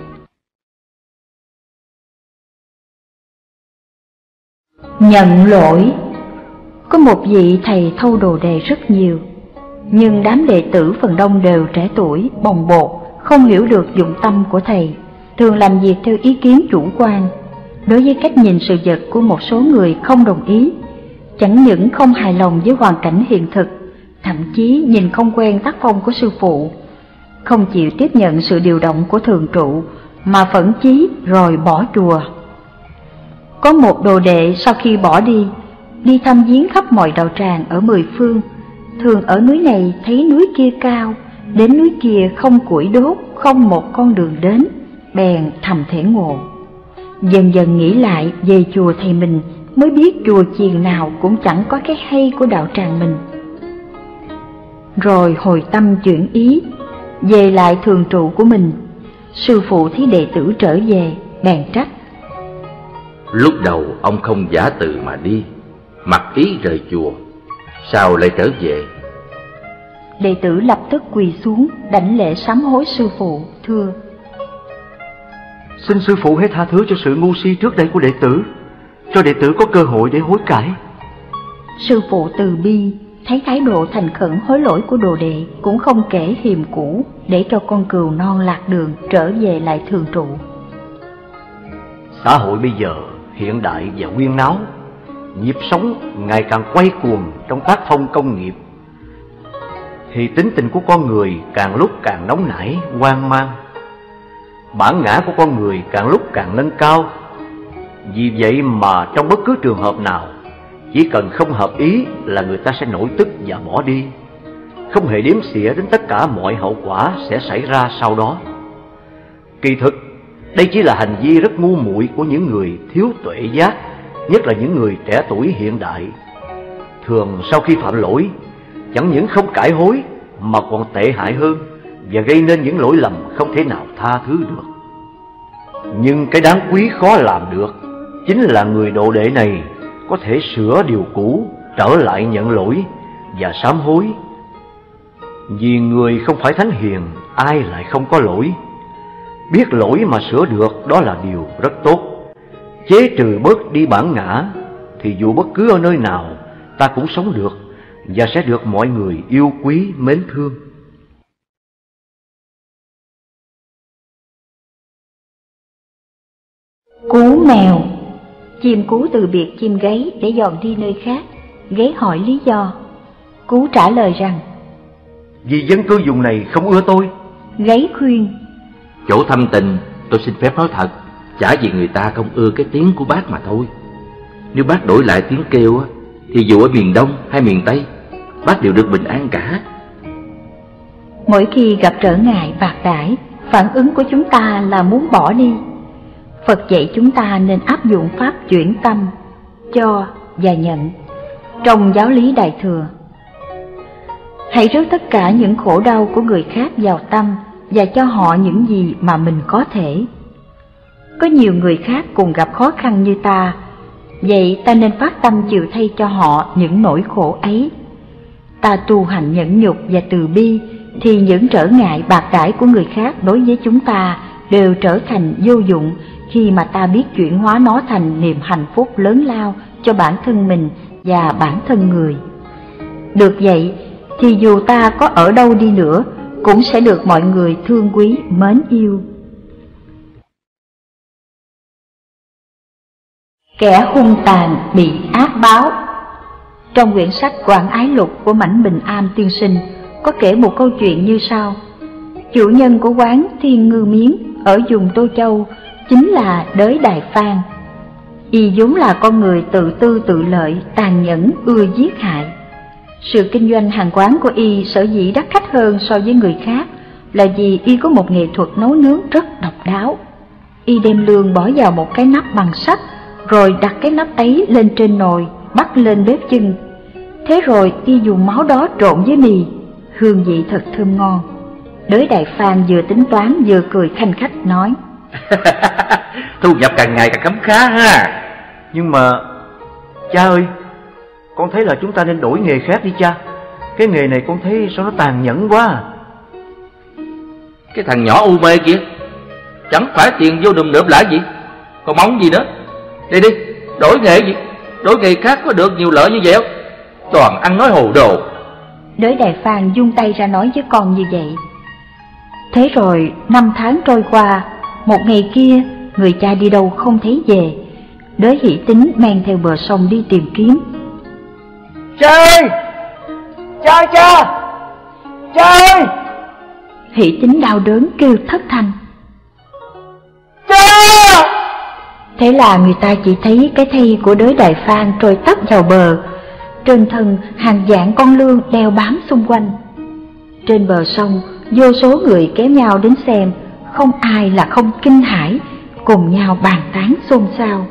Nhận lỗi. Có một vị thầy thâu đồ đề rất nhiều, nhưng đám đệ tử phần đông đều trẻ tuổi, bồng bột, không hiểu được dụng tâm của thầy, thường làm việc theo ý kiến chủ quan, đối với cách nhìn sự vật của một số người không đồng ý, chẳng những không hài lòng với hoàn cảnh hiện thực, thậm chí nhìn không quen tác phong của sư phụ, không chịu tiếp nhận sự điều động của thường trụ, mà phẫn chí rồi bỏ chùa. Có một đồ đệ sau khi bỏ đi thăm viếng khắp mọi đạo tràng ở 10 phương, thường ở núi này thấy núi kia cao, đến núi kia không củi đốt, không một con đường đến, bèn thầm thể ngộ. Dần dần nghĩ lại về chùa thầy mình, mới biết chùa chiền nào cũng chẳng có cái hay của đạo tràng mình. Rồi hồi tâm chuyển ý, về lại thường trụ của mình. Sư phụ thấy đệ tử trở về, bèn trách: Lúc đầu ông không giả từ mà đi, mặc ý rời chùa, sao lại trở về? Đệ tử lập tức quỳ xuống, đảnh lễ sám hối sư phụ, thưa: Xin sư phụ hãy tha thứ cho sự ngu si trước đây của đệ tử, cho đệ tử có cơ hội để hối cải. Sư phụ từ bi, thấy thái độ thành khẩn hối lỗi của đồ đệ, cũng không kể hiềm cũ, để cho con cừu non lạc đường trở về lại thường trụ. Xã hội bây giờ hiện đại và huyên náo, nhịp sống ngày càng quay cuồng trong tác phong công nghiệp, thì tính tình của con người càng lúc càng nóng nảy, hoang mang. Bản ngã của con người càng lúc càng nâng cao. Vì vậy mà trong bất cứ trường hợp nào, chỉ cần không hợp ý là người ta sẽ nổi tức và bỏ đi, không hề đếm xỉa đến tất cả mọi hậu quả sẽ xảy ra sau đó. Kỳ thực, đây chỉ là hành vi rất ngu muội của những người thiếu tuệ giác, nhất là những người trẻ tuổi hiện đại. Thường sau khi phạm lỗi, chẳng những không cải hối mà còn tệ hại hơn, và gây nên những lỗi lầm không thể nào tha thứ được. Nhưng cái đáng quý khó làm được chính là người đồ đệ này có thể sửa điều cũ, trở lại nhận lỗi và sám hối. Vì người không phải thánh hiền, ai lại không có lỗi. Biết lỗi mà sửa được, đó là điều rất tốt. Chế trừ bớt đi bản ngã, thì dù bất cứ ở nơi nào, ta cũng sống được và sẽ được mọi người yêu quý mến thương. Cú mèo. Chim cú từ biệt chim gáy để dọn đi nơi khác. Gáy hỏi lý do. Cú trả lời rằng: Vì dân cư vùng này không ưa tôi. Gáy khuyên: Chỗ thâm tình, tôi xin phép nói thật, chả vì người ta không ưa cái tiếng của bác mà thôi. Nếu bác đổi lại tiếng kêu thì dù ở miền Đông hay miền Tây, bác đều được bình an cả. Mỗi khi gặp trở ngại bạc đãi, phản ứng của chúng ta là muốn bỏ đi. Phật dạy chúng ta nên áp dụng pháp chuyển tâm, cho và nhận, trong giáo lý Đại Thừa. Hãy rước tất cả những khổ đau của người khác vào tâm và cho họ những gì mà mình có thể. Có nhiều người khác cùng gặp khó khăn như ta, vậy ta nên phát tâm chịu thay cho họ những nỗi khổ ấy. Ta tu hành nhẫn nhục và từ bi, thì những trở ngại bạc đãi của người khác đối với chúng ta đều trở thành vô dụng khi mà ta biết chuyển hóa nó thành niềm hạnh phúc lớn lao cho bản thân mình và bản thân người. Được vậy thì dù ta có ở đâu đi nữa cũng sẽ được mọi người thương quý mến yêu. Kẻ hung tàn bị ác báo. Trong quyển sách Quảng Ái Lục của Mãnh Bình Am tiên sinh có kể một câu chuyện như sau. Chủ nhân của quán Thiên Ngư Miến ở vùng Tô Châu chính là Đới Đại Phan. Y vốn là con người tự tư tự lợi, tàn nhẫn, ưa giết hại. Sự kinh doanh hàng quán của Y sở dĩ đắt khách hơn so với người khác là vì Y có một nghệ thuật nấu nướng rất độc đáo. Y đem lương bỏ vào một cái nắp bằng sắt, rồi đặt cái nắp ấy lên trên nồi, bắt lên bếp chưng. Thế rồi Y dùng máu đó trộn với mì, hương vị thật thơm ngon. Đới Đại Phan vừa tính toán vừa cười khanh khách nói: Thu nhập càng ngày càng khấm khá ha. Nhưng mà cha ơi, con thấy là chúng ta nên đổi nghề khác đi cha. Cái nghề này con thấy sao nó tàn nhẫn quá. Cái thằng nhỏ u mê kìa, chẳng phải tiền vô đùm nượm lã gì, còn mong gì nữa. Đi đi, đổi nghề gì, đổi nghề khác có được nhiều lợi như vậy không? Toàn ăn nói hồ đồ. Đới Đại Phan vung tay ra nói với con như vậy. Thế rồi 5 tháng trôi qua, một ngày kia người cha đi đâu không thấy về. Đới Hỷ Tính men theo bờ sông đi tìm kiếm. Cha ơi! Cha! Cha ơi! Hỷ Tính đau đớn kêu thất thanh. Cha! Thế là người ta chỉ thấy cái thây của Đới Đại Phan trôi tấp vào bờ. Trên thân hàng vạn con lươn đeo bám xung quanh. Trên bờ sông vô số người kéo nhau đến xem, không ai là không kinh hãi, cùng nhau bàn tán xôn xao.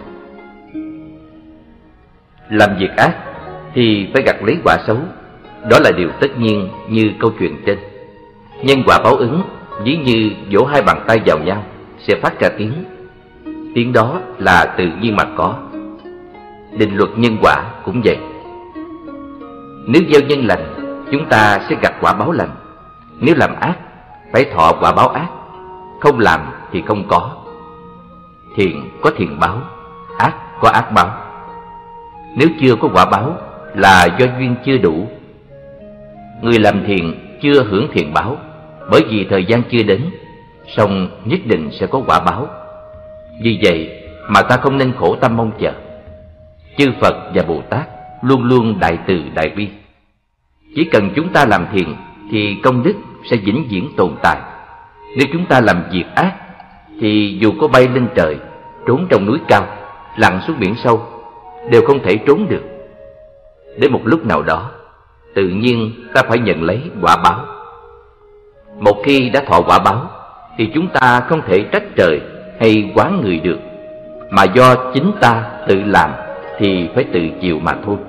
Làm việc ác thì phải gặt lấy quả xấu, đó là điều tất nhiên như câu chuyện trên. Nhân quả báo ứng ví như vỗ hai bàn tay vào nhau sẽ phát ra tiếng. Tiếng đó là tự nhiên mà có. Định luật nhân quả cũng vậy. Nếu gieo nhân lành, chúng ta sẽ gặt quả báo lành. Nếu làm ác, phải thọ quả báo ác. Không làm thì không có. Thiện có thiện báo, ác có ác báo. Nếu chưa có quả báo là do duyên chưa đủ. Người làm thiện chưa hưởng thiện báo, bởi vì thời gian chưa đến, song nhất định sẽ có quả báo. Vì vậy mà ta không nên khổ tâm mong chờ. Chư Phật và Bồ Tát luôn luôn đại từ đại bi. Chỉ cần chúng ta làm thiện thì công đức sẽ vĩnh viễn tồn tại. Nếu chúng ta làm việc ác thì dù có bay lên trời, trốn trong núi cao, lặn xuống biển sâu, đều không thể trốn được. Đến một lúc nào đó, tự nhiên ta phải nhận lấy quả báo. Một khi đã thọ quả báo thì chúng ta không thể trách trời hay oán người được, mà do chính ta tự làm thì phải tự chịu mà thôi.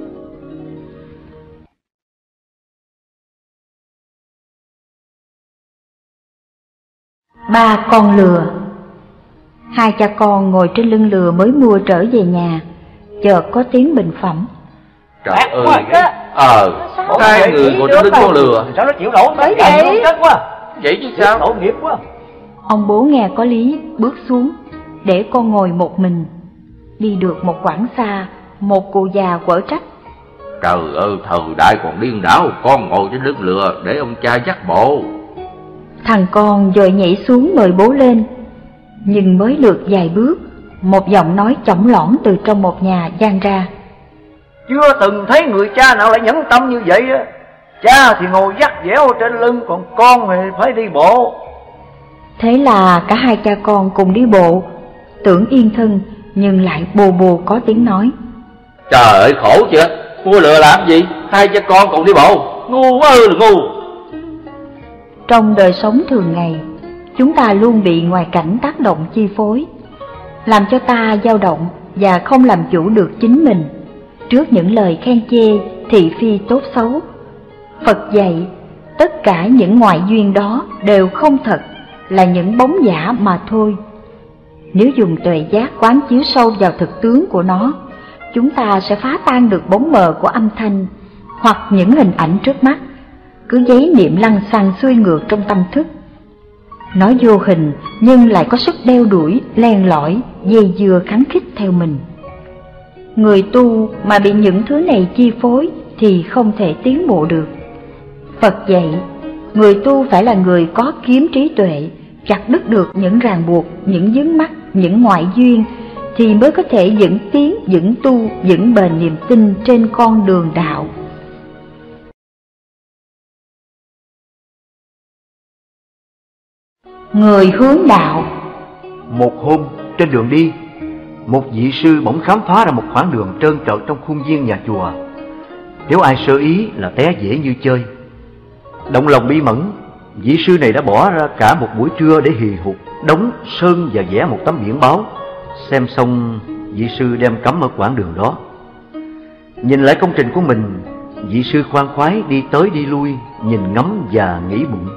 Ba con lừa. Hai cha con ngồi trên lưng lừa mới mua trở về nhà, chợt có tiếng bình phẩm. Trời ơi, hai người ngồi trên lưng con lừa, sao nó chịu nổi mấy ngày nó quá. Vậy chứ sao? Tội nghiệp quá. Ông bố nghe có lý, bước xuống để con ngồi một mình. Đi được một quãng xa, một cụ già quở trách. Trời ơi, thời đại còn điên đảo, con ngồi trên lưng lừa để ông cha dắt bộ. Thằng con vội nhảy xuống mời bố lên. Nhưng mới được vài bước, một giọng nói chỏng lõn từ trong một nhà vang ra. Chưa từng thấy người cha nào lại nhẫn tâm như vậy á. Cha thì ngồi dắt dẻo trên lưng, còn con thì phải đi bộ. Thế là cả hai cha con cùng đi bộ, tưởng yên thân nhưng lại bồ bồ có tiếng nói. Trời ơi, khổ chưa, mua lừa làm gì, hai cha con cùng đi bộ, ngu quá là ngu. Trong đời sống thường ngày, chúng ta luôn bị ngoại cảnh tác động chi phối, làm cho ta dao động và không làm chủ được chính mình trước những lời khen chê, thị phi tốt xấu. Phật dạy, tất cả những ngoại duyên đó đều không thật, là những bóng giả mà thôi. Nếu dùng tuệ giác quán chiếu sâu vào thực tướng của nó, chúng ta sẽ phá tan được bóng mờ của âm thanh hoặc những hình ảnh trước mắt, cứ giấy niệm lăng xăng xuôi ngược trong tâm thức. Nó vô hình nhưng lại có sức đeo đuổi, len lỏi, dây dưa khắng khích theo mình. Người tu mà bị những thứ này chi phối thì không thể tiến bộ được. Phật dạy, người tu phải là người có kiếm trí tuệ, chặt đứt được những ràng buộc, những vướng mắc, những ngoại duyên, thì mới có thể vững tiến, vững tu, vững bền niềm tin trên con đường đạo. Người hướng đạo. Một hôm trên đường đi, một vị sư bỗng khám phá ra một khoảng đường trơn trượt trong khuôn viên nhà chùa. Nếu ai sơ ý là té dễ như chơi. Động lòng bi mẫn, vị sư này đã bỏ ra cả một buổi trưa để hì hục đóng sơn và vẽ một tấm biển báo. Xem xong, vị sư đem cắm ở quãng đường đó. Nhìn lại công trình của mình, vị sư khoan khoái đi tới đi lui, nhìn ngắm và nghĩ bụng: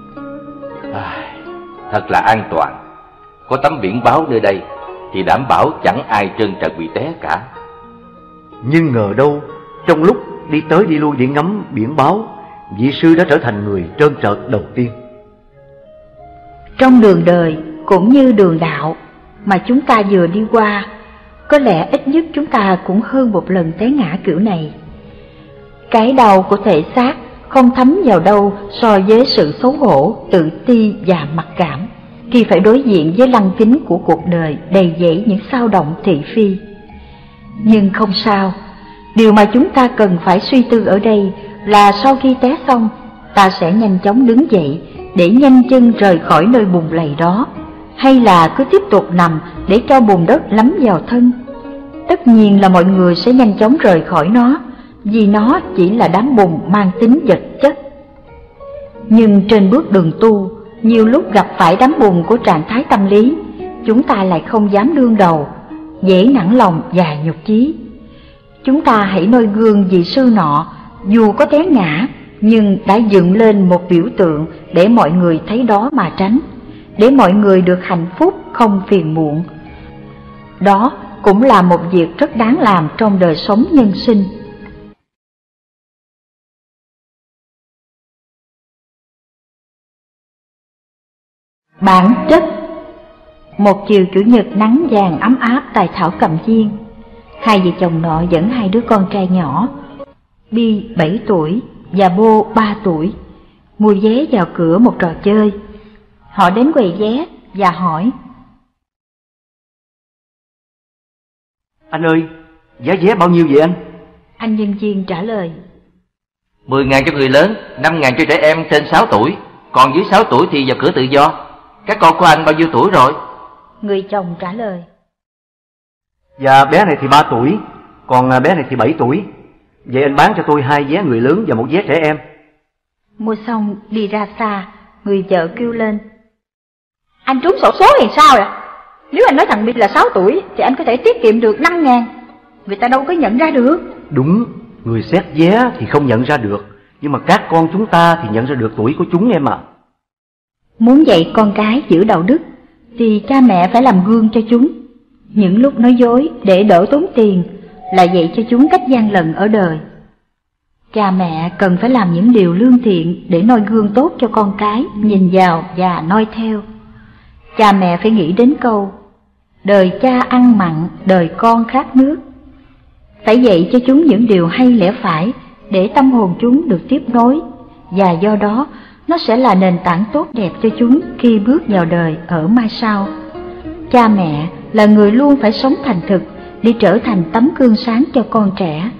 thật là an toàn. Có tấm biển báo nơi đây thì đảm bảo chẳng ai trơn trật bị té cả. Nhưng ngờ đâu, trong lúc đi tới đi lui để ngắm biển báo, vị sư đã trở thành người trơn trợt đầu tiên. Trong đường đời cũng như đường đạo mà chúng ta vừa đi qua, có lẽ ít nhất chúng ta cũng hơn một lần té ngã kiểu này. Cái đau của thể xác không thấm vào đâu so với sự xấu hổ, tự ti và mặc cảm khi phải đối diện với lăng kính của cuộc đời đầy dẫy những xao động thị phi. Nhưng không sao, điều mà chúng ta cần phải suy tư ở đây là sau khi té xong, ta sẽ nhanh chóng đứng dậy để nhanh chân rời khỏi nơi bùn lầy đó, hay là cứ tiếp tục nằm để cho bùn đất lấm vào thân. Tất nhiên là mọi người sẽ nhanh chóng rời khỏi nó, vì nó chỉ là đám bùn mang tính vật chất. Nhưng trên bước đường tu, nhiều lúc gặp phải đám bùn của trạng thái tâm lý, chúng ta lại không dám đương đầu, dễ nản lòng và nhục chí. Chúng ta hãy noi gương vị sư nọ, dù có té ngã nhưng đã dựng lên một biểu tượng để mọi người thấy đó mà tránh, để mọi người được hạnh phúc không phiền muộn. Đó cũng là một việc rất đáng làm trong đời sống nhân sinh. Bản chất. Một chiều chủ nhật nắng vàng ấm áp tại Thảo Cầm Viên, hai vợ chồng nọ dẫn hai đứa con trai nhỏ, Bi 7 tuổi và Bô 3 tuổi, mua vé vào cửa một trò chơi. Họ đến quầy vé và hỏi: Anh ơi, giá vé bao nhiêu vậy anh? Anh nhân viên trả lời: 10.000 cho người lớn, 5.000 cho trẻ em trên 6 tuổi, còn dưới 6 tuổi thì vào cửa tự do. Các con của anh bao nhiêu tuổi rồi? Người chồng trả lời: Dạ bé này thì 3 tuổi, còn bé này thì 7 tuổi. Vậy anh bán cho tôi 2 vé người lớn và 1 vé trẻ em. Mua xong đi ra xa, người vợ kêu lên: Anh trúng xổ số thì sao ạ? Nếu anh nói thằng Bi là 6 tuổi thì anh có thể tiết kiệm được 5.000. Người ta đâu có nhận ra được. Đúng, người xét vé thì không nhận ra được, nhưng mà các con chúng ta thì nhận ra được tuổi của chúng em ạ. Muốn dạy con cái giữ đạo đức thì cha mẹ phải làm gương cho chúng. Những lúc nói dối để đỡ tốn tiền là dạy cho chúng cách gian lận ở đời. Cha mẹ cần phải làm những điều lương thiện để noi gương tốt cho con cái nhìn vào và noi theo. Cha mẹ phải nghĩ đến câu đời cha ăn mặn, đời con khát nước. Phải dạy cho chúng những điều hay lẽ phải để tâm hồn chúng được tiếp nối, và do đó nó sẽ là nền tảng tốt đẹp cho chúng khi bước vào đời ở mai sau. Cha mẹ là người luôn phải sống thành thực để trở thành tấm gương sáng cho con trẻ.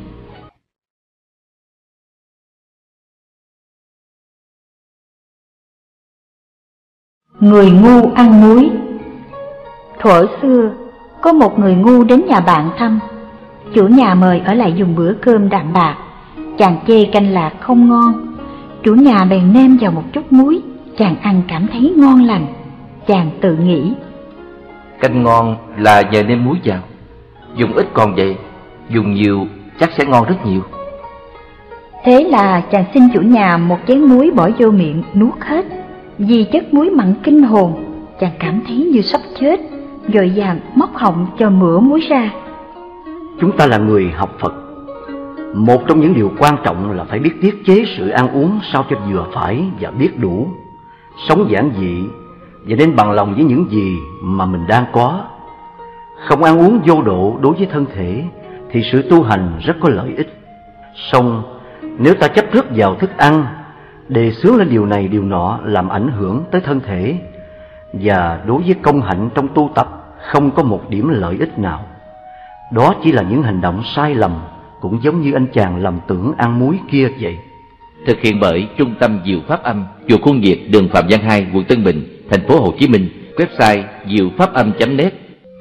Người ngu ăn muối. Thuở xưa, có một người ngu đến nhà bạn thăm. Chủ nhà mời ở lại dùng bữa cơm đạm bạc. Chàng chê canh lạc không ngon. Chủ nhà bèn nêm vào một chút muối. Chàng ăn cảm thấy ngon lành. Chàng tự nghĩ: Canh ngon là nhờ nêm muối vào. Dùng ít còn vậy, dùng nhiều chắc sẽ ngon rất nhiều. Thế là chàng xin chủ nhà một chén muối bỏ vô miệng nuốt hết. Vì chất muối mặn kinh hồn, chàng cảm thấy như sắp chết, vội vàng móc họng cho mửa muối ra. Chúng ta là người học Phật. Một trong những điều quan trọng là phải biết tiết chế sự ăn uống sao cho vừa phải và biết đủ. Sống giản dị và nên bằng lòng với những gì mà mình đang có. Không ăn uống vô độ đối với thân thể thì sự tu hành rất có lợi ích. Song nếu ta chấp trước vào thức ăn, đề xướng lên điều này điều nọ làm ảnh hưởng tới thân thể, và đối với công hạnh trong tu tập không có một điểm lợi ích nào. Đó chỉ là những hành động sai lầm, cũng giống như anh chàng lầm tưởng ăn muối kia vậy. Thực hiện bởi Trung tâm Diệu Pháp Âm, chùa Khuôn Nhiệt, đường Phạm Văn 2, quận Tân Bình, thành phố Hồ Chí Minh. Website diệu pháp âm.net.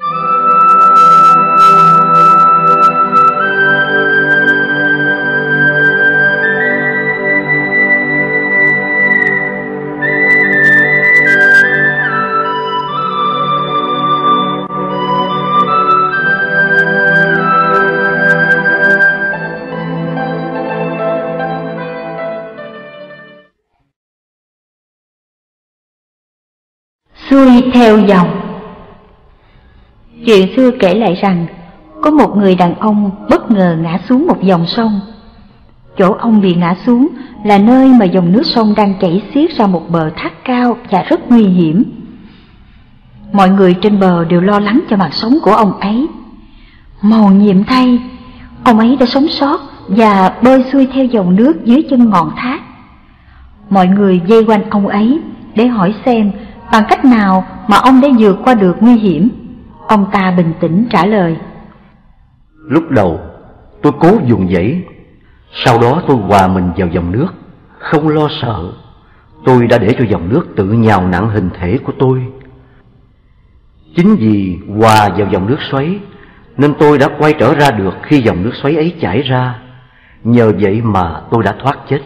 Xuôi theo dòng. Chuyện xưa kể lại rằng có một người đàn ông bất ngờ ngã xuống một dòng sông. Chỗ ông bị ngã xuống là nơi mà dòng nước sông đang chảy xiết ra một bờ thác cao và rất nguy hiểm. Mọi người trên bờ đều lo lắng cho mạng sống của ông ấy. Mầu nhiệm thay, ông ấy đã sống sót và bơi xuôi theo dòng nước dưới chân ngọn thác. Mọi người vây quanh ông ấy để hỏi xem bằng cách nào mà ông đã vượt qua được nguy hiểm. Ông ta bình tĩnh trả lời: Lúc đầu tôi cố vùng vẫy, sau đó tôi hòa mình vào dòng nước, không lo sợ. Tôi đã để cho dòng nước tự nhào nặn hình thể của tôi. Chính vì hòa vào dòng nước xoáy nên tôi đã quay trở ra được khi dòng nước xoáy ấy chảy ra. Nhờ vậy mà tôi đã thoát chết.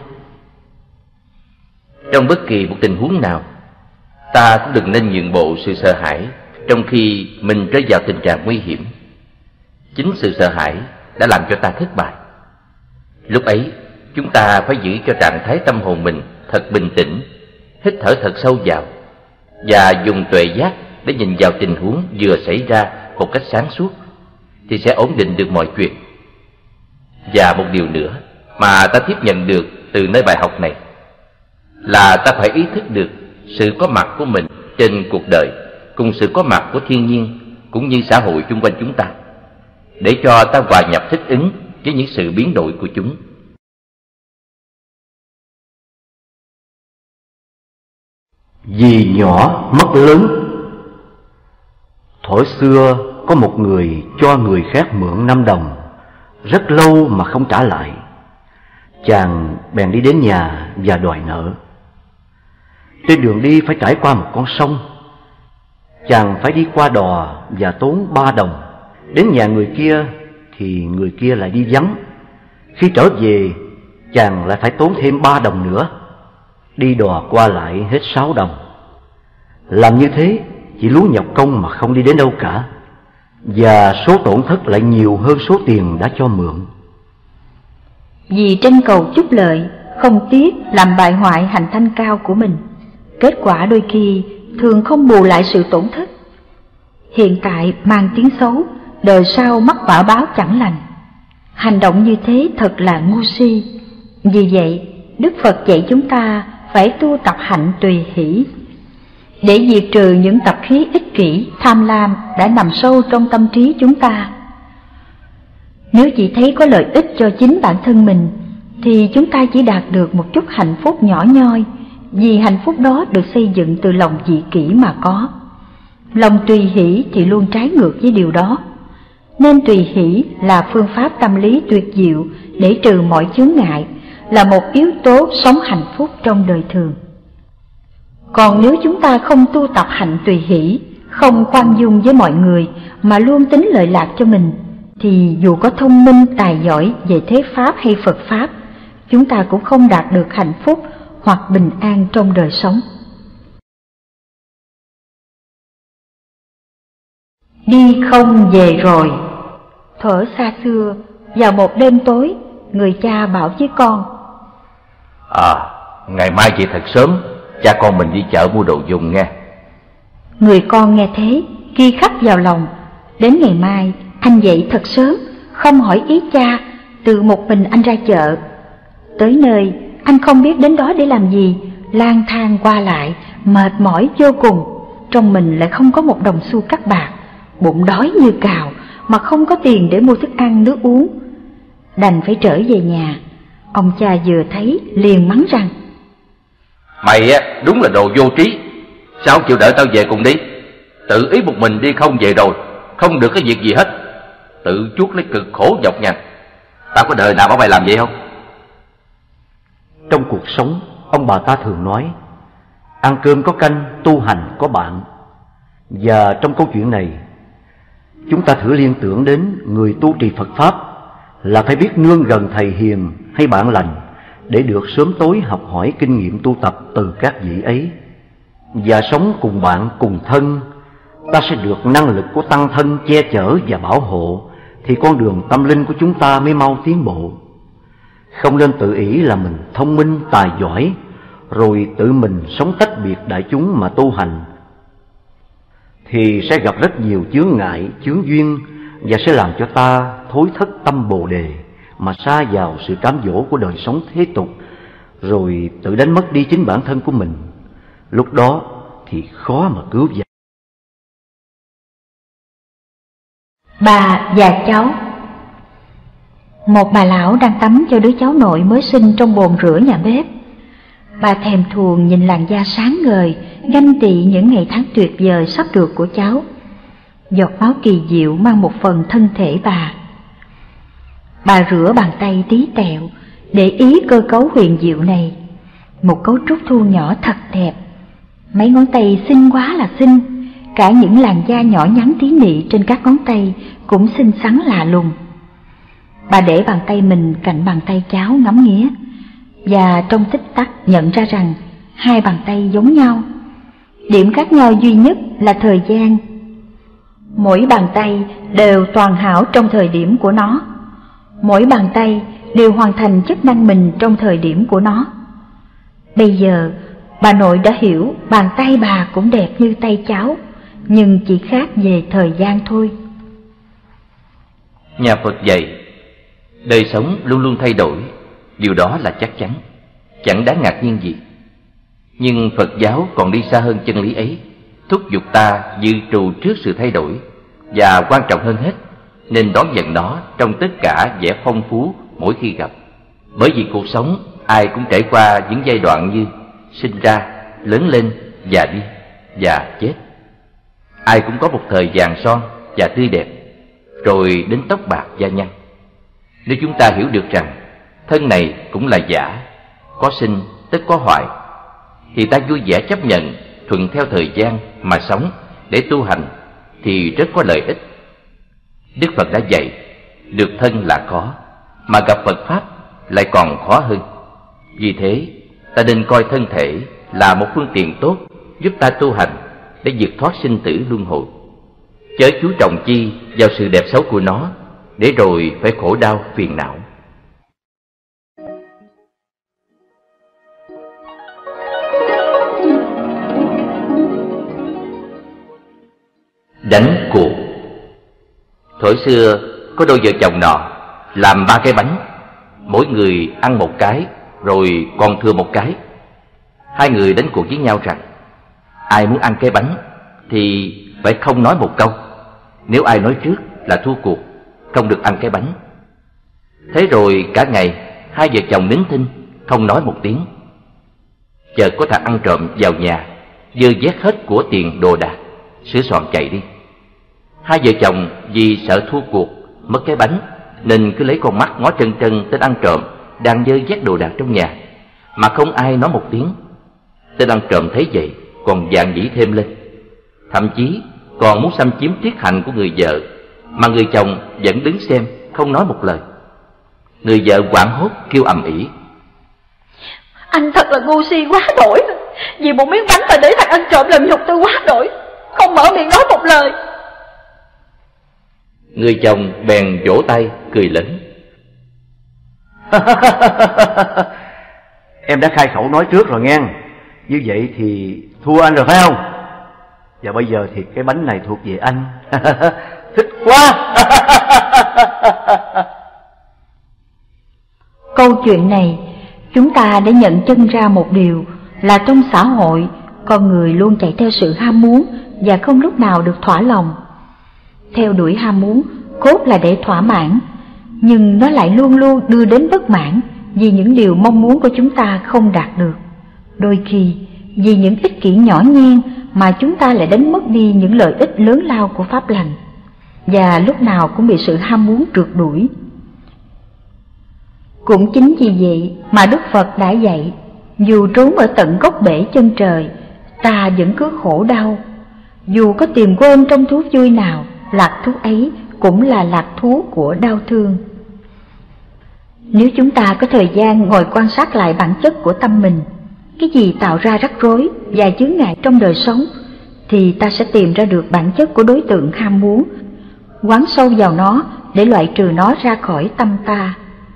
Trong bất kỳ một tình huống nào, ta cũng đừng nên nhượng bộ sự sợ hãi trong khi mình rơi vào tình trạng nguy hiểm. Chính sự sợ hãi đã làm cho ta thất bại. Lúc ấy, chúng ta phải giữ cho trạng thái tâm hồn mình thật bình tĩnh, hít thở thật sâu vào và dùng tuệ giác để nhìn vào tình huống vừa xảy ra một cách sáng suốt, thì sẽ ổn định được mọi chuyện. Và một điều nữa mà ta tiếp nhận được từ nơi bài học này là ta phải ý thức được sự có mặt của mình trên cuộc đời cùng sự có mặt của thiên nhiên cũng như xã hội chung quanh chúng ta, để cho ta hòa nhập thích ứng với những sự biến đổi của chúng. Vì nhỏ mất lớn. Thuở xưa có một người cho người khác mượn 5 đồng, rất lâu mà không trả lại. Chàng bèn đi đến nhà và đòi nợ. Trên đường đi phải trải qua một con sông. Chàng phải đi qua đò và tốn 3 đồng. Đến nhà người kia thì người kia lại đi vắng. Khi trở về, chàng lại phải tốn thêm 3 đồng nữa. Đi đò qua lại hết 6 đồng. Làm như thế chỉ lú nhọc công mà không đi đến đâu cả, và số tổn thất lại nhiều hơn số tiền đã cho mượn. Vì tranh cầu chút lợi, không tiếc làm bại hoại hành thanh cao của mình. Kết quả đôi khi thường không bù lại sự tổn thất. Hiện tại mang tiếng xấu, đời sau mắc quả báo chẳng lành. Hành động như thế thật là ngu si. Vì vậy, Đức Phật dạy chúng ta phải tu tập hạnh tùy hỷ, để diệt trừ những tập khí ích kỷ, tham lam đã nằm sâu trong tâm trí chúng ta. Nếu chỉ thấy có lợi ích cho chính bản thân mình, thì chúng ta chỉ đạt được một chút hạnh phúc nhỏ nhoi, vì hạnh phúc đó được xây dựng từ lòng dị kỷ mà có. Lòng tùy hỷ thì luôn trái ngược với điều đó. Nên tùy hỷ là phương pháp tâm lý tuyệt diệu để trừ mọi chướng ngại, là một yếu tố sống hạnh phúc trong đời thường. Còn nếu chúng ta không tu tập hạnh tùy hỷ, không khoan dung với mọi người mà luôn tính lợi lạc cho mình, thì dù có thông minh tài giỏi về thế pháp hay Phật pháp, chúng ta cũng không đạt được hạnh phúc hoặc bình an trong đời sống. Đi không về rồi. Thuở xa xưa, vào một đêm tối, người cha bảo với con: Ngày mai về thật sớm, cha con mình đi chợ mua đồ dùng nghe. Người con nghe thế, ghi khắc vào lòng. Đến ngày mai, anh dậy thật sớm, không hỏi ý cha, tự một mình anh ra chợ. Tới nơi, anh không biết đến đó để làm gì, lang thang qua lại, mệt mỏi vô cùng. Trong mình lại không có một đồng xu cắt bạc, bụng đói như cào, mà không có tiền để mua thức ăn nước uống. Đành phải trở về nhà. Ông cha vừa thấy liền mắng rằng: Mày á, đúng là đồ vô trí, sao không chịu đợi tao về cùng đi? Tự ý một mình đi không về rồi, không được cái việc gì hết, tự chuốc lấy cực khổ nhọc nhằn. Ta có đời nào bảo mày làm vậy không? Trong cuộc sống, ông bà ta thường nói ăn cơm có canh, tu hành có bạn. Và trong câu chuyện này, chúng ta thử liên tưởng đến người tu trì Phật Pháp là phải biết nương gần thầy hiền hay bạn lành để được sớm tối học hỏi kinh nghiệm tu tập từ các vị ấy. Và sống cùng bạn cùng thân, ta sẽ được năng lực của tăng thân che chở và bảo hộ, thì con đường tâm linh của chúng ta mới mau tiến bộ. Không nên tự ý là mình thông minh tài giỏi, rồi tự mình sống tách biệt đại chúng mà tu hành, thì sẽ gặp rất nhiều chướng ngại, chướng duyên, và sẽ làm cho ta thối thất tâm Bồ Đề, mà sa vào sự cám dỗ của đời sống thế tục, rồi tự đánh mất đi chính bản thân của mình. Lúc đó thì khó mà cứu vãn. Bà và cháu. Một bà lão đang tắm cho đứa cháu nội mới sinh trong bồn rửa nhà bếp. Bà thèm thuồng nhìn làn da sáng ngời, ganh tị những ngày tháng tuyệt vời sắp được của cháu. Giọt máu kỳ diệu mang một phần thân thể bà. Bà rửa bàn tay tí tẹo, để ý cơ cấu huyền diệu này. Một cấu trúc thu nhỏ thật đẹp. Mấy ngón tay xinh quá là xinh, cả những làn da nhỏ nhắn tí nị trên các ngón tay cũng xinh xắn lạ lùng. Bà để bàn tay mình cạnh bàn tay cháu ngắm nghía, và trong tích tắc nhận ra rằng hai bàn tay giống nhau. Điểm khác nhau duy nhất là thời gian. Mỗi bàn tay đều toàn hảo trong thời điểm của nó. Mỗi bàn tay đều hoàn thành chức năng mình trong thời điểm của nó. Bây giờ bà nội đã hiểu bàn tay bà cũng đẹp như tay cháu, nhưng chỉ khác về thời gian thôi. Nhà Phật dạy, đời sống luôn luôn thay đổi, điều đó là chắc chắn, chẳng đáng ngạc nhiên gì. Nhưng Phật giáo còn đi xa hơn chân lý ấy, thúc giục ta dự trù trước sự thay đổi, và quan trọng hơn hết, nên đón nhận nó trong tất cả vẻ phong phú mỗi khi gặp. Bởi vì cuộc sống ai cũng trải qua những giai đoạn như sinh ra, lớn lên, già đi và chết. Ai cũng có một thời vàng son và tươi đẹp, rồi đến tóc bạc da nhăn. Nếu chúng ta hiểu được rằng thân này cũng là giả, có sinh tất có hoại, thì ta vui vẻ chấp nhận, thuận theo thời gian mà sống để tu hành, thì rất có lợi ích. Đức Phật đã dạy, được thân là khó, mà gặp Phật Pháp lại còn khó hơn. Vì thế, ta nên coi thân thể là một phương tiện tốt giúp ta tu hành để vượt thoát sinh tử luân hồi. Chớ chú trọng chi vào sự đẹp xấu của nó, để rồi phải khổ đau phiền não. Đánh cuộc. Thuở xưa có đôi vợ chồng nọ làm 3 cái bánh, mỗi người ăn một cái, rồi còn thừa một cái. Hai người đánh cuộc với nhau rằng ai muốn ăn cái bánh thì phải không nói một câu. Nếu ai nói trước là thua cuộc, không được ăn cái bánh. Thế rồi cả ngày hai vợ chồng nín thinh, không nói một tiếng. Chợt có thằng ăn trộm vào nhà, dơ vét hết của tiền đồ đạc, sửa soạn chạy đi. Hai vợ chồng vì sợ thua cuộc, mất cái bánh, nên cứ lấy con mắt ngó trân trân tên ăn trộm đang dơ vét đồ đạc trong nhà, mà không ai nói một tiếng. Tên ăn trộm thấy vậy còn dạn dĩ thêm lên, thậm chí còn muốn xâm chiếm tiết hạnh của người vợ, mà người chồng vẫn đứng xem không nói một lời. Người vợ hoảng hốt kêu ầm ĩ: Anh thật là ngu si quá đổi, vì một miếng bánh mà để thằng ăn trộm làm nhục tôi quá đổi, không mở miệng nói một lời. Người chồng bèn vỗ tay cười lớn: Em đã khai khẩu nói trước rồi nghe. Như vậy thì thua anh rồi phải không? Và bây giờ thì cái bánh này thuộc về anh. Thích quá. Câu chuyện này chúng ta đã nhận chân ra một điều là trong xã hội, con người luôn chạy theo sự ham muốn và không lúc nào được thỏa lòng. Theo đuổi ham muốn cốt là để thỏa mãn, nhưng nó lại luôn luôn đưa đến bất mãn vì những điều mong muốn của chúng ta không đạt được. Đôi khi vì những ích kỷ nhỏ nhen mà chúng ta lại đánh mất đi những lợi ích lớn lao của pháp lành, và lúc nào cũng bị sự ham muốn rượt đuổi. Cũng chính vì vậy mà Đức Phật đã dạy, dù trốn ở tận gốc bể chân trời, ta vẫn cứ khổ đau. Dù có tìm quên trong thú vui nào, lạc thú ấy cũng là lạc thú của đau thương. Nếu chúng ta có thời gian ngồi quan sát lại bản chất của tâm mình, cái gì tạo ra rắc rối và chướng ngại trong đời sống, thì ta sẽ tìm ra được bản chất của đối tượng ham muốn, quán sâu vào nó để loại trừ nó ra khỏi tâm ta.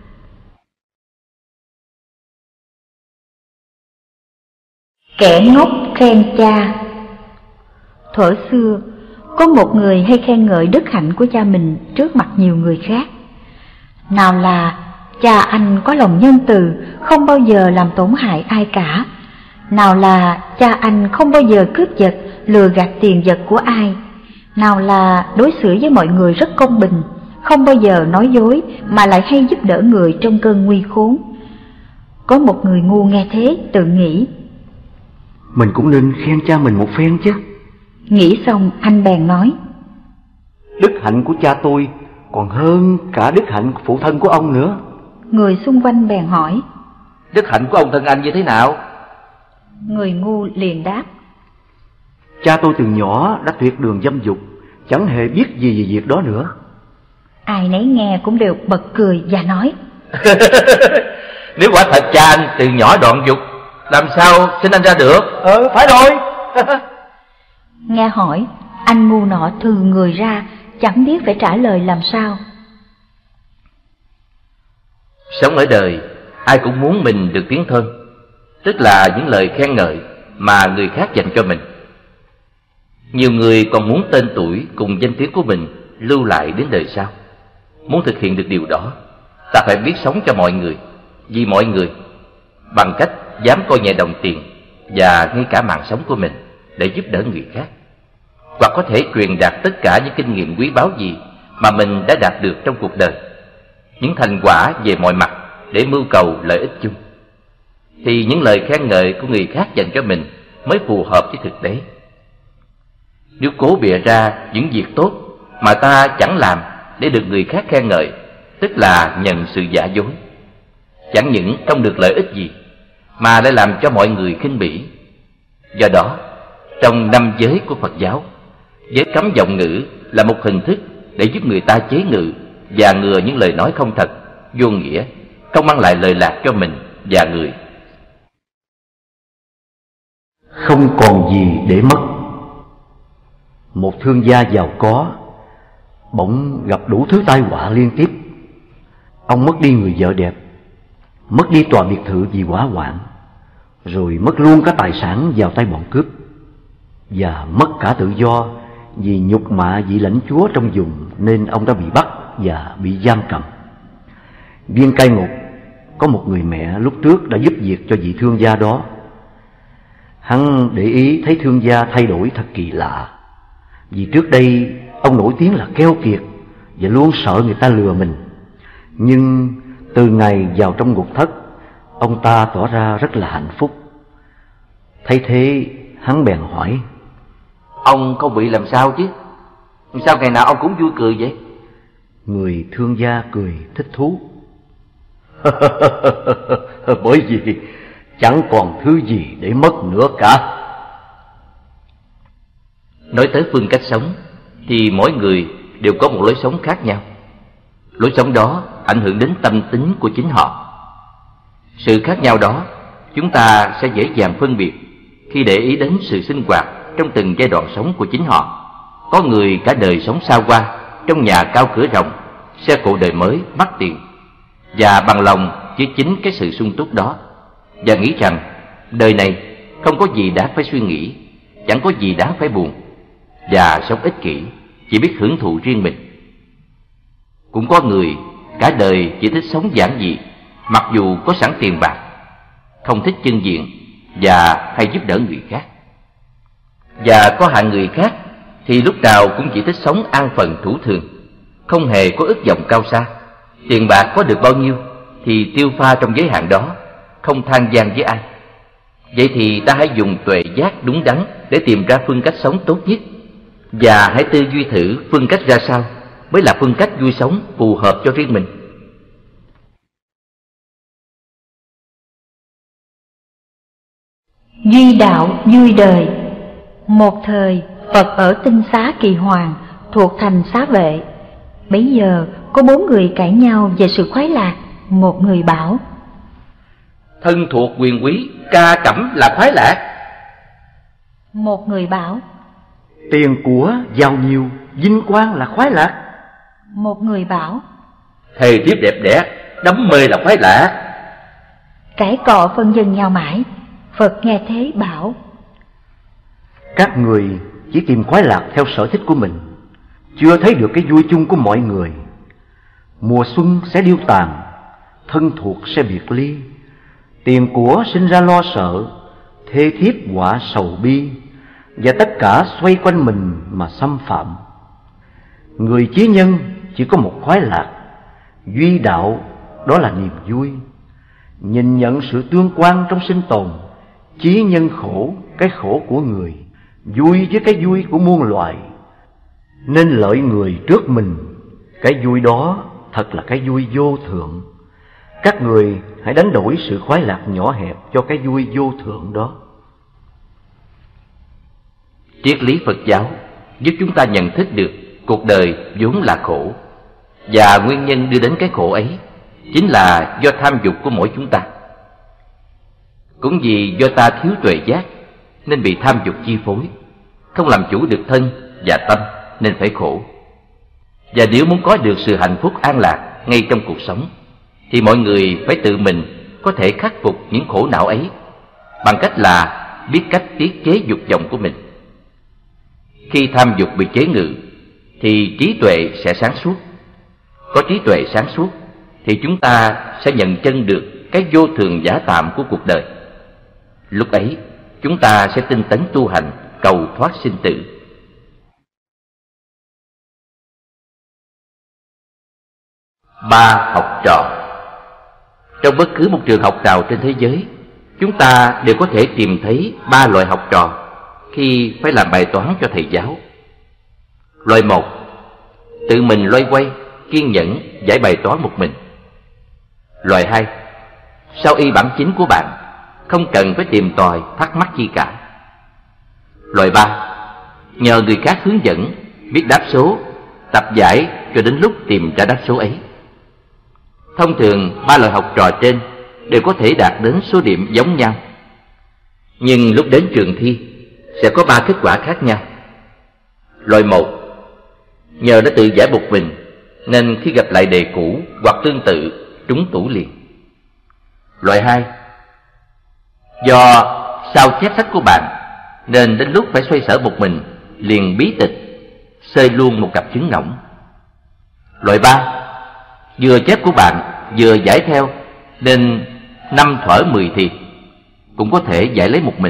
Kẻ ngốc khen cha. Thuở xưa, có một người hay khen ngợi đức hạnh của cha mình trước mặt nhiều người khác. Nào là cha anh có lòng nhân từ, không bao giờ làm tổn hại ai cả. Nào là cha anh không bao giờ cướp giật, lừa gạt tiền vật của ai. Nào là đối xử với mọi người rất công bình, không bao giờ nói dối mà lại hay giúp đỡ người trong cơn nguy khốn. Có một người ngu nghe thế tự nghĩ, mình cũng nên khen cha mình một phen chứ. Nghĩ xong anh bèn nói, đức hạnh của cha tôi còn hơn cả đức hạnh của phụ thân của ông nữa. Người xung quanh bèn hỏi, đức hạnh của ông thân anh như thế nào? Người ngu liền đáp, cha tôi từ nhỏ đã tuyệt đường dâm dục, chẳng hề biết gì về việc đó nữa. Ai nấy nghe cũng đều bật cười và nói, nếu quả thật cha anh từ nhỏ đoạn dục, làm sao sinh anh ra được? Phải rồi. Nghe hỏi, anh ngu nọ thừ người ra, chẳng biết phải trả lời làm sao. Sống ở đời, ai cũng muốn mình được tiếng thơm, tức là những lời khen ngợi mà người khác dành cho mình. Nhiều người còn muốn tên tuổi cùng danh tiếng của mình lưu lại đến đời sau. Muốn thực hiện được điều đó, ta phải biết sống cho mọi người, vì mọi người, bằng cách dám coi nhẹ đồng tiền và ngay cả mạng sống của mình để giúp đỡ người khác, hoặc có thể truyền đạt tất cả những kinh nghiệm quý báu gì mà mình đã đạt được trong cuộc đời, những thành quả về mọi mặt để mưu cầu lợi ích chung, thì những lời khen ngợi của người khác dành cho mình mới phù hợp với thực tế. Nếu cố bịa ra những việc tốt mà ta chẳng làm để được người khác khen ngợi, tức là nhận sự giả dối, chẳng những không được lợi ích gì mà lại làm cho mọi người khinh bỉ. Do đó, trong 5 giới của Phật giáo, giới cấm vọng ngữ là một hình thức để giúp người ta chế ngự và ngừa những lời nói không thật, vô nghĩa, không mang lại lợi lạc cho mình và người. Không còn gì để mất. Một thương gia giàu có bỗng gặp đủ thứ tai họa liên tiếp. Ông mất đi người vợ đẹp, mất đi tòa biệt thự vì hỏa hoạn, rồi mất luôn cả tài sản vào tay bọn cướp, và mất cả tự do vì nhục mạ vị lãnh chúa trong vùng, nên ông đã bị bắt và bị giam cầm. Viên cai ngục có một người mẹ lúc trước đã giúp việc cho vị thương gia đó. Hắn để ý thấy thương gia thay đổi thật kỳ lạ, vì trước đây ông nổi tiếng là keo kiệt và luôn sợ người ta lừa mình. Nhưng từ ngày vào trong ngục thất, ông ta tỏ ra rất là hạnh phúc. Thấy thế, hắn bèn hỏi, ông không bị làm sao chứ? Sao ngày nào ông cũng vui cười vậy? Người thương gia cười thích thú. Bởi vì chẳng còn thứ gì để mất nữa cả. Nói tới phương cách sống thì mỗi người đều có một lối sống khác nhau. Lối sống đó ảnh hưởng đến tâm tính của chính họ. Sự khác nhau đó chúng ta sẽ dễ dàng phân biệt khi để ý đến sự sinh hoạt trong từng giai đoạn sống của chính họ. Có người cả đời sống xa hoa, trong nhà cao cửa rộng, xe cộ đời mới, mắc tiền, và bằng lòng với chính cái sự sung túc đó, và nghĩ rằng đời này không có gì đáng phải suy nghĩ, chẳng có gì đáng phải buồn, và sống ích kỷ, chỉ biết hưởng thụ riêng mình. Cũng có người cả đời chỉ thích sống giản dị, mặc dù có sẵn tiền bạc, không thích chưng diện và hay giúp đỡ người khác. Và có hạng người khác thì lúc nào cũng chỉ thích sống an phận thủ thường, không hề có ước vọng cao xa. Tiền bạc có được bao nhiêu thì tiêu pha trong giới hạn đó, không than van với ai. Vậy thì ta hãy dùng tuệ giác đúng đắn để tìm ra phương cách sống tốt nhất, và hãy tư duy thử phương cách ra sao mới là phương cách vui sống phù hợp cho riêng mình. Duy đạo vui đời. Một thời, Phật ở Tinh Xá Kỳ Hoàng, thuộc thành Xá Vệ. Bấy giờ, có 4 người cãi nhau về sự khoái lạc. Một người bảo: thân thuộc quyền quý, ca cẩm là khoái lạc. Một người bảo: tiền của giàu nhiều, vinh quang là khoái lạc. Một người bảo: thề thiếp đẹp đẽ, đắm mê là khoái lạc. Cãi cọ phân vân nhau mãi. Phật nghe thế bảo: các người chỉ tìm khoái lạc theo sở thích của mình, chưa thấy được cái vui chung của mọi người. Mùa xuân sẽ điêu tàn, thân thuộc sẽ biệt ly, tiền của sinh ra lo sợ, thê thiếp họa sầu bi, và tất cả xoay quanh mình mà xâm phạm. Người chí nhân chỉ có một khoái lạc, duy đạo, đó là niềm vui. Nhìn nhận sự tương quan trong sinh tồn, chí nhân khổ, cái khổ của người, vui với cái vui của muôn loài. Nên lợi người trước mình, cái vui đó thật là cái vui vô thượng. Các người hãy đánh đổi sự khoái lạc nhỏ hẹp cho cái vui vô thượng đó. Triết lý Phật giáo giúp chúng ta nhận thức được cuộc đời vốn là khổ, và nguyên nhân đưa đến cái khổ ấy chính là do tham dục của mỗi chúng ta. Cũng vì do ta thiếu tuệ giác nên bị tham dục chi phối, không làm chủ được thân và tâm nên phải khổ. Và nếu muốn có được sự hạnh phúc an lạc ngay trong cuộc sống, thì mọi người phải tự mình có thể khắc phục những khổ não ấy bằng cách là biết cách tiết chế dục vọng của mình. Khi tham dục bị chế ngự thì trí tuệ sẽ sáng suốt. Có trí tuệ sáng suốt thì chúng ta sẽ nhận chân được cái vô thường giả tạm của cuộc đời. Lúc ấy chúng ta sẽ tinh tấn tu hành, cầu thoát sinh tử. Ba học trò. Trong bất cứ một trường học nào trên thế giới, chúng ta đều có thể tìm thấy 3 loại học trò khi phải làm bài toán cho thầy giáo. Loại 1, tự mình loay hoay, kiên nhẫn giải bài toán một mình. Loại 2, sau y bản chính của bạn, không cần phải tìm tòi thắc mắc chi cả. Loại 3, nhờ người khác hướng dẫn, biết đáp số, tập giải cho đến lúc tìm ra đáp số ấy. Thông thường 3 loại học trò trên đều có thể đạt đến số điểm giống nhau, nhưng lúc đến trường thi sẽ có 3 kết quả khác nhau. Loại 1, nhờ đã tự giải một mình nên khi gặp lại đề cũ hoặc tương tự trúng tủ liền. Loại 2, do sao chép sách của bạn nên đến lúc phải xoay sở một mình liền bí tịch, xơi luôn một cặp trứng ngỗng. Loại 3, vừa chép của bạn vừa giải theo nên 5 thuở 10 thì cũng có thể giải lấy một mình.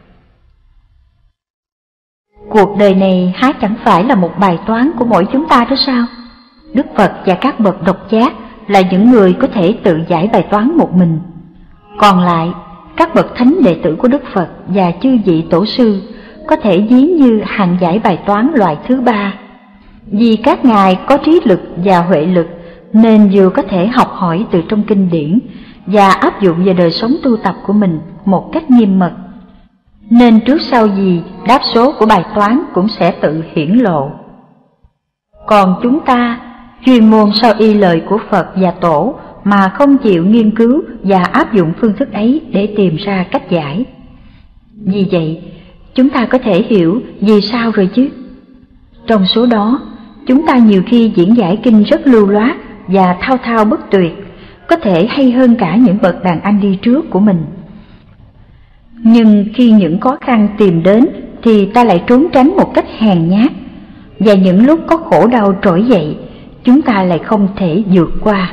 Cuộc đời này há chẳng phải là một bài toán của mỗi chúng ta đó sao? Đức Phật và các bậc độc giác là những người có thể tự giải bài toán một mình. Còn lại, các bậc thánh đệ tử của Đức Phật và chư vị tổ sư có thể ví như hàng giải bài toán loại thứ 3. Vì các ngài có trí lực và huệ lực nên vừa có thể học hỏi từ trong kinh điển và áp dụng vào đời sống tu tập của mình một cách nghiêm mật. Nên trước sau gì đáp số của bài toán cũng sẽ tự hiển lộ. Còn chúng ta chuyên môn sao y lời của Phật và Tổ mà không chịu nghiên cứu và áp dụng phương thức ấy để tìm ra cách giải. Vì vậy, chúng ta có thể hiểu vì sao rồi chứ. Trong số đó, chúng ta nhiều khi diễn giải kinh rất lưu loát và thao thao bất tuyệt, có thể hay hơn cả những bậc đàn anh đi trước của mình. Nhưng khi những khó khăn tìm đến thì ta lại trốn tránh một cách hèn nhát, và những lúc có khổ đau trỗi dậy, chúng ta lại không thể vượt qua.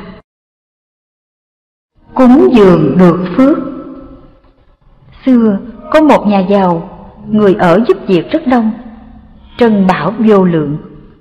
Cúng dường được phước. Xưa có một nhà giàu, người ở giúp việc rất đông, trân bảo vô lượng.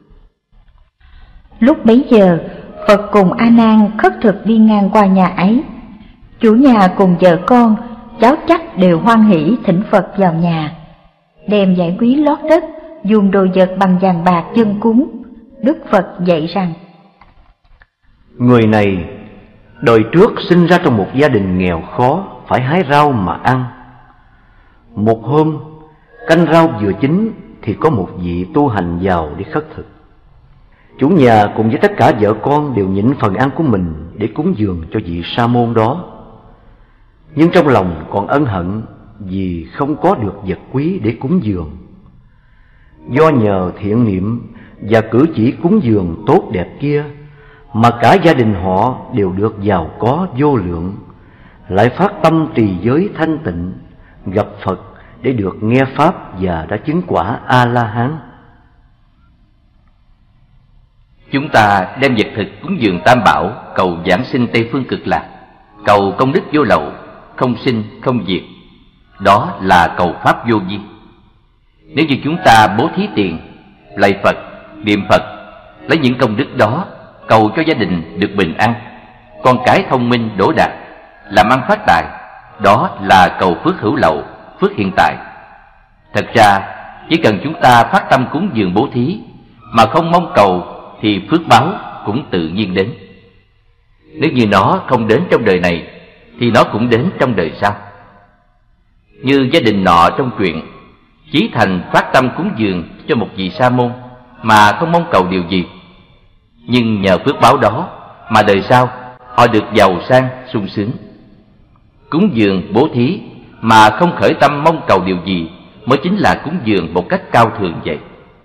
Lúc bấy giờ, Phật cùng A Nan khất thực đi ngang qua nhà ấy. Chủ nhà cùng vợ con, cháu chắc đều hoan hỉ thỉnh Phật vào nhà. đem giải quý lót đất, dùng đồ vật bằng vàng bạc dâng cúng. Đức Phật dạy rằng: người này đời trước sinh ra trong một gia đình nghèo khó, phải hái rau mà ăn. Một hôm, canh rau vừa chín thì có một vị tu hành vào để khất thực. Chủ nhà cùng với tất cả vợ con đều nhịn phần ăn của mình để cúng dường cho vị sa môn đó. Nhưng trong lòng còn ân hận vì không có được vật quý để cúng dường. Do nhờ thiện niệm và cử chỉ cúng dường tốt đẹp kia mà cả gia đình họ đều được giàu có vô lượng, lại phát tâm trì giới thanh tịnh, gặp Phật để được nghe Pháp và đã chứng quả A-la-hán. Chúng ta đem vật thực cúng dường Tam Bảo, cầu giảng sinh Tây Phương Cực Lạc, cầu công đức vô lậu, không sinh không diệt. Đó là cầu Pháp vô vi. Nếu như chúng ta bố thí tiền, lạy Phật, niệm Phật, lấy những công đức đó cầu cho gia đình được bình an, con cái thông minh đỗ đạt, làm ăn phát tài, đó là cầu phước hữu lậu, phước hiện tại. Thật ra chỉ cần chúng ta phát tâm cúng dường bố thí mà không mong cầu thì phước báo cũng tự nhiên đến. Nếu như nó không đến trong đời này thì nó cũng đến trong đời sau. Như gia đình nọ trong truyện, chí thành phát tâm cúng dường cho một vị sa môn mà không mong cầu điều gì, nhưng nhờ phước báo đó mà đời sau họ được giàu sang sung sướng. Cúng dường bố thí mà không khởi tâm mong cầu điều gì mới chính là cúng dường một cách cao thượng vậy.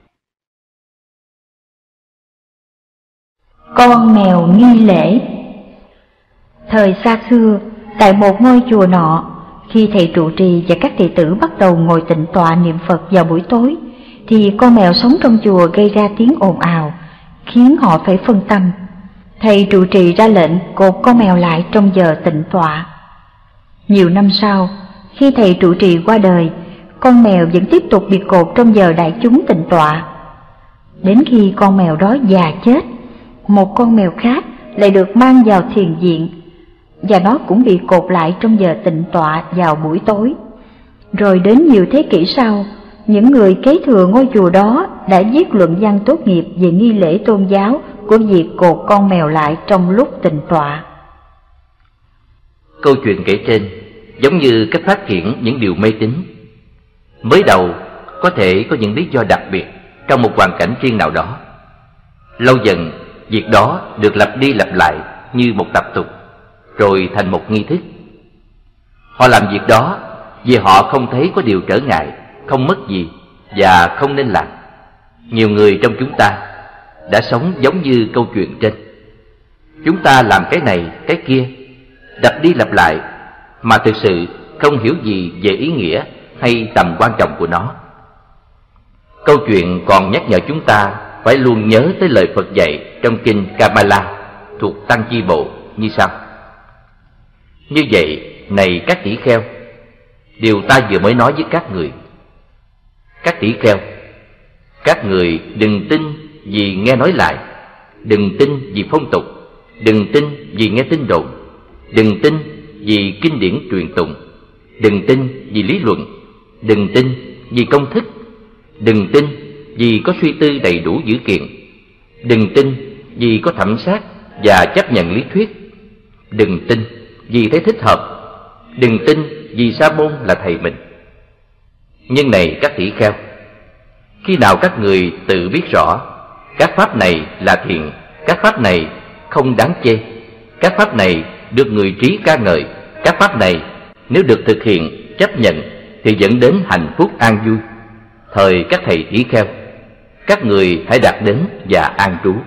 Con mèo nghi lễ. Thời xa xưa, tại một ngôi chùa nọ, khi thầy trụ trì và các đệ tử bắt đầu ngồi tịnh tọa niệm Phật vào buổi tối, thì con mèo sống trong chùa gây ra tiếng ồn ào, khiến họ phải phân tâm. Thầy trụ trì ra lệnh cột con mèo lại trong giờ tịnh tọa. Nhiều năm sau, khi thầy trụ trì qua đời, con mèo vẫn tiếp tục bị cột trong giờ đại chúng tịnh tọa. Đến khi con mèo đó già chết, một con mèo khác lại được mang vào thiền viện, và nó cũng bị cột lại trong giờ tịnh tọa vào buổi tối. Rồi đến nhiều thế kỷ sau, những người kế thừa ngôi chùa đó đã viết luận văn tốt nghiệp về nghi lễ tôn giáo của việc cột con mèo lại trong lúc tịnh tọa. Câu chuyện kể trên giống như cách phát triển những điều mê tín. Mới đầu có thể có những lý do đặc biệt trong một hoàn cảnh riêng nào đó. Lâu dần, việc đó được lặp đi lặp lại như một tập tục, rồi thành một nghi thức. Họ làm việc đó vì họ không thấy có điều trở ngại, không mất gì và không nên làm. Nhiều người trong chúng ta đã sống giống như câu chuyện trên. Chúng ta làm cái này, cái kia, lặp đi lặp lại, mà thực sự không hiểu gì về ý nghĩa hay tầm quan trọng của nó. Câu chuyện còn nhắc nhở chúng ta phải luôn nhớ tới lời Phật dạy trong kinh Kabbalah thuộc Tăng Chi Bộ như sau: như vậy, này các tỷ kheo, điều ta vừa mới nói với các người. Các tỷ kheo, các người đừng tin vì nghe nói lại, đừng tin vì phong tục, đừng tin vì nghe tin đồn, đừng tin vì kinh điển truyền tụng, đừng tin vì lý luận, đừng tin vì công thức, đừng tin vì có suy tư đầy đủ dữ kiện, đừng tin vì có thẩm sát và chấp nhận lý thuyết, đừng tin vì thấy thích hợp, đừng tin vì sa môn là thầy mình. Nhưng này các tỷ kheo, khi nào các người tự biết rõ các pháp này là thiện, các pháp này không đáng chê, các pháp này được người trí ca ngợi, các pháp này nếu được thực hiện, chấp nhận thì dẫn đến hạnh phúc an vui, thời các thầy tỷ kheo, các người hãy đạt đến và an trú.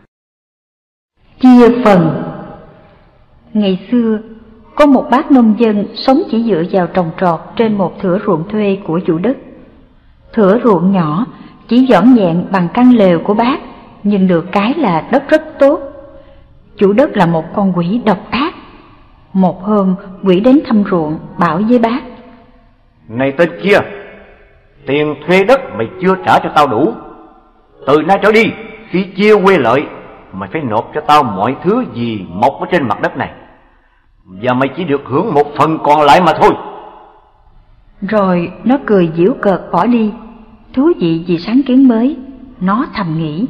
Chia phần. Ngày xưa, có một bác nông dân sống chỉ dựa vào trồng trọt trên một thửa ruộng thuê của chủ đất. Thửa ruộng nhỏ, chỉ dọn dẹn bằng căn lều của bác, nhưng được cái là đất rất tốt. Chủ đất là một con quỷ độc ác. Một hôm, quỷ đến thăm ruộng, bảo với bác: này tên kia, tiền thuê đất mày chưa trả cho tao đủ. Từ nay trở đi, khi chia quê lợi, mày phải nộp cho tao mọi thứ gì mọc ở trên mặt đất này, và mày chỉ được hưởng một phần còn lại mà thôi. Rồi nó cười giễu cợt bỏ đi. Thú vị vì sáng kiến mới, nó thầm nghĩ.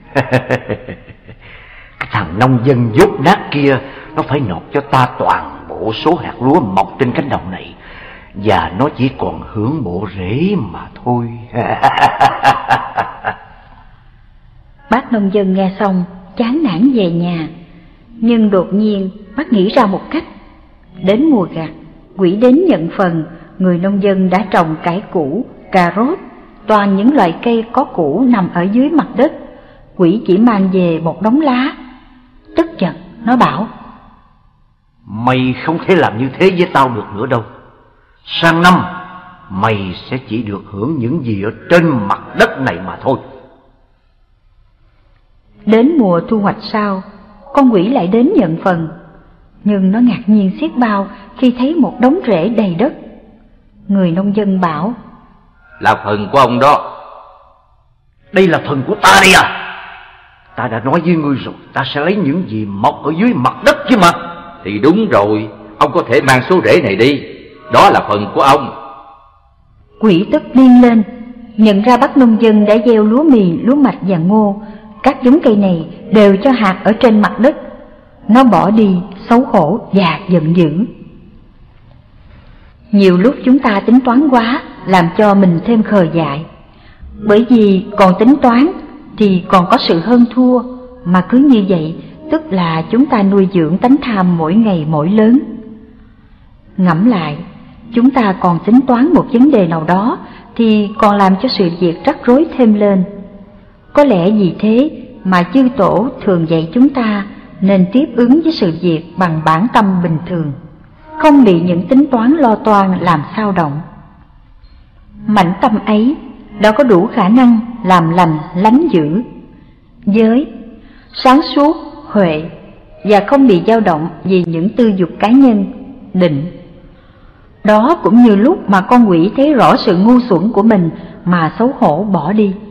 Cái thằng nông dân dốt nát kia, nó phải nộp cho ta toàn bộ số hạt lúa mọc trên cánh đồng này, và nó chỉ còn hưởng bộ rễ mà thôi. Bác nông dân nghe xong chán nản về nhà. Nhưng đột nhiên bác nghĩ ra một cách. Đến mùa gặt, quỹ đến nhận phần. Người nông dân đã trồng cải củ, cà rốt, toàn những loại cây có củ nằm ở dưới mặt đất. Quỹ chỉ mang về một đống lá. Tức giận nó bảo: Mày không thể làm như thế với tao được nữa đâu. Sang năm mày sẽ chỉ được hưởng những gì ở trên mặt đất này mà thôi. Đến mùa thu hoạch sau, con quỷ lại đến nhận phần. Nhưng nó ngạc nhiên xiết bao khi thấy một đống rễ đầy đất. Người nông dân bảo: Là phần của ông đó. Đây là phần của ta đây à? Ta đã nói với ngươi rồi, ta sẽ lấy những gì mọc ở dưới mặt đất chứ mà. Thì đúng rồi, ông có thể mang số rễ này đi, đó là phần của ông. Quỷ tức điên lên, nhận ra bác nông dân đã gieo lúa mì, lúa mạch và ngô. Các giống cây này đều cho hạt ở trên mặt đất. Nó bỏ đi, xấu hổ và giận dữ. Nhiều lúc chúng ta tính toán quá, làm cho mình thêm khờ dại. Bởi vì còn tính toán thì còn có sự hơn thua, mà cứ như vậy tức là chúng ta nuôi dưỡng tánh tham mỗi ngày mỗi lớn. Ngẫm lại, chúng ta còn tính toán một vấn đề nào đó thì còn làm cho sự việc rắc rối thêm lên. Có lẽ vì thế mà chư tổ thường dạy chúng ta nên tiếp ứng với sự việc bằng bản tâm bình thường, không bị những tính toán lo toan làm xao động. Mảnh tâm ấy đã có đủ khả năng làm lành lánh dữ, giới, sáng suốt, huệ, và không bị dao động vì những tư dục cá nhân, định. Đó cũng như lúc mà con quỷ thấy rõ sự ngu xuẩn của mình mà xấu hổ bỏ đi.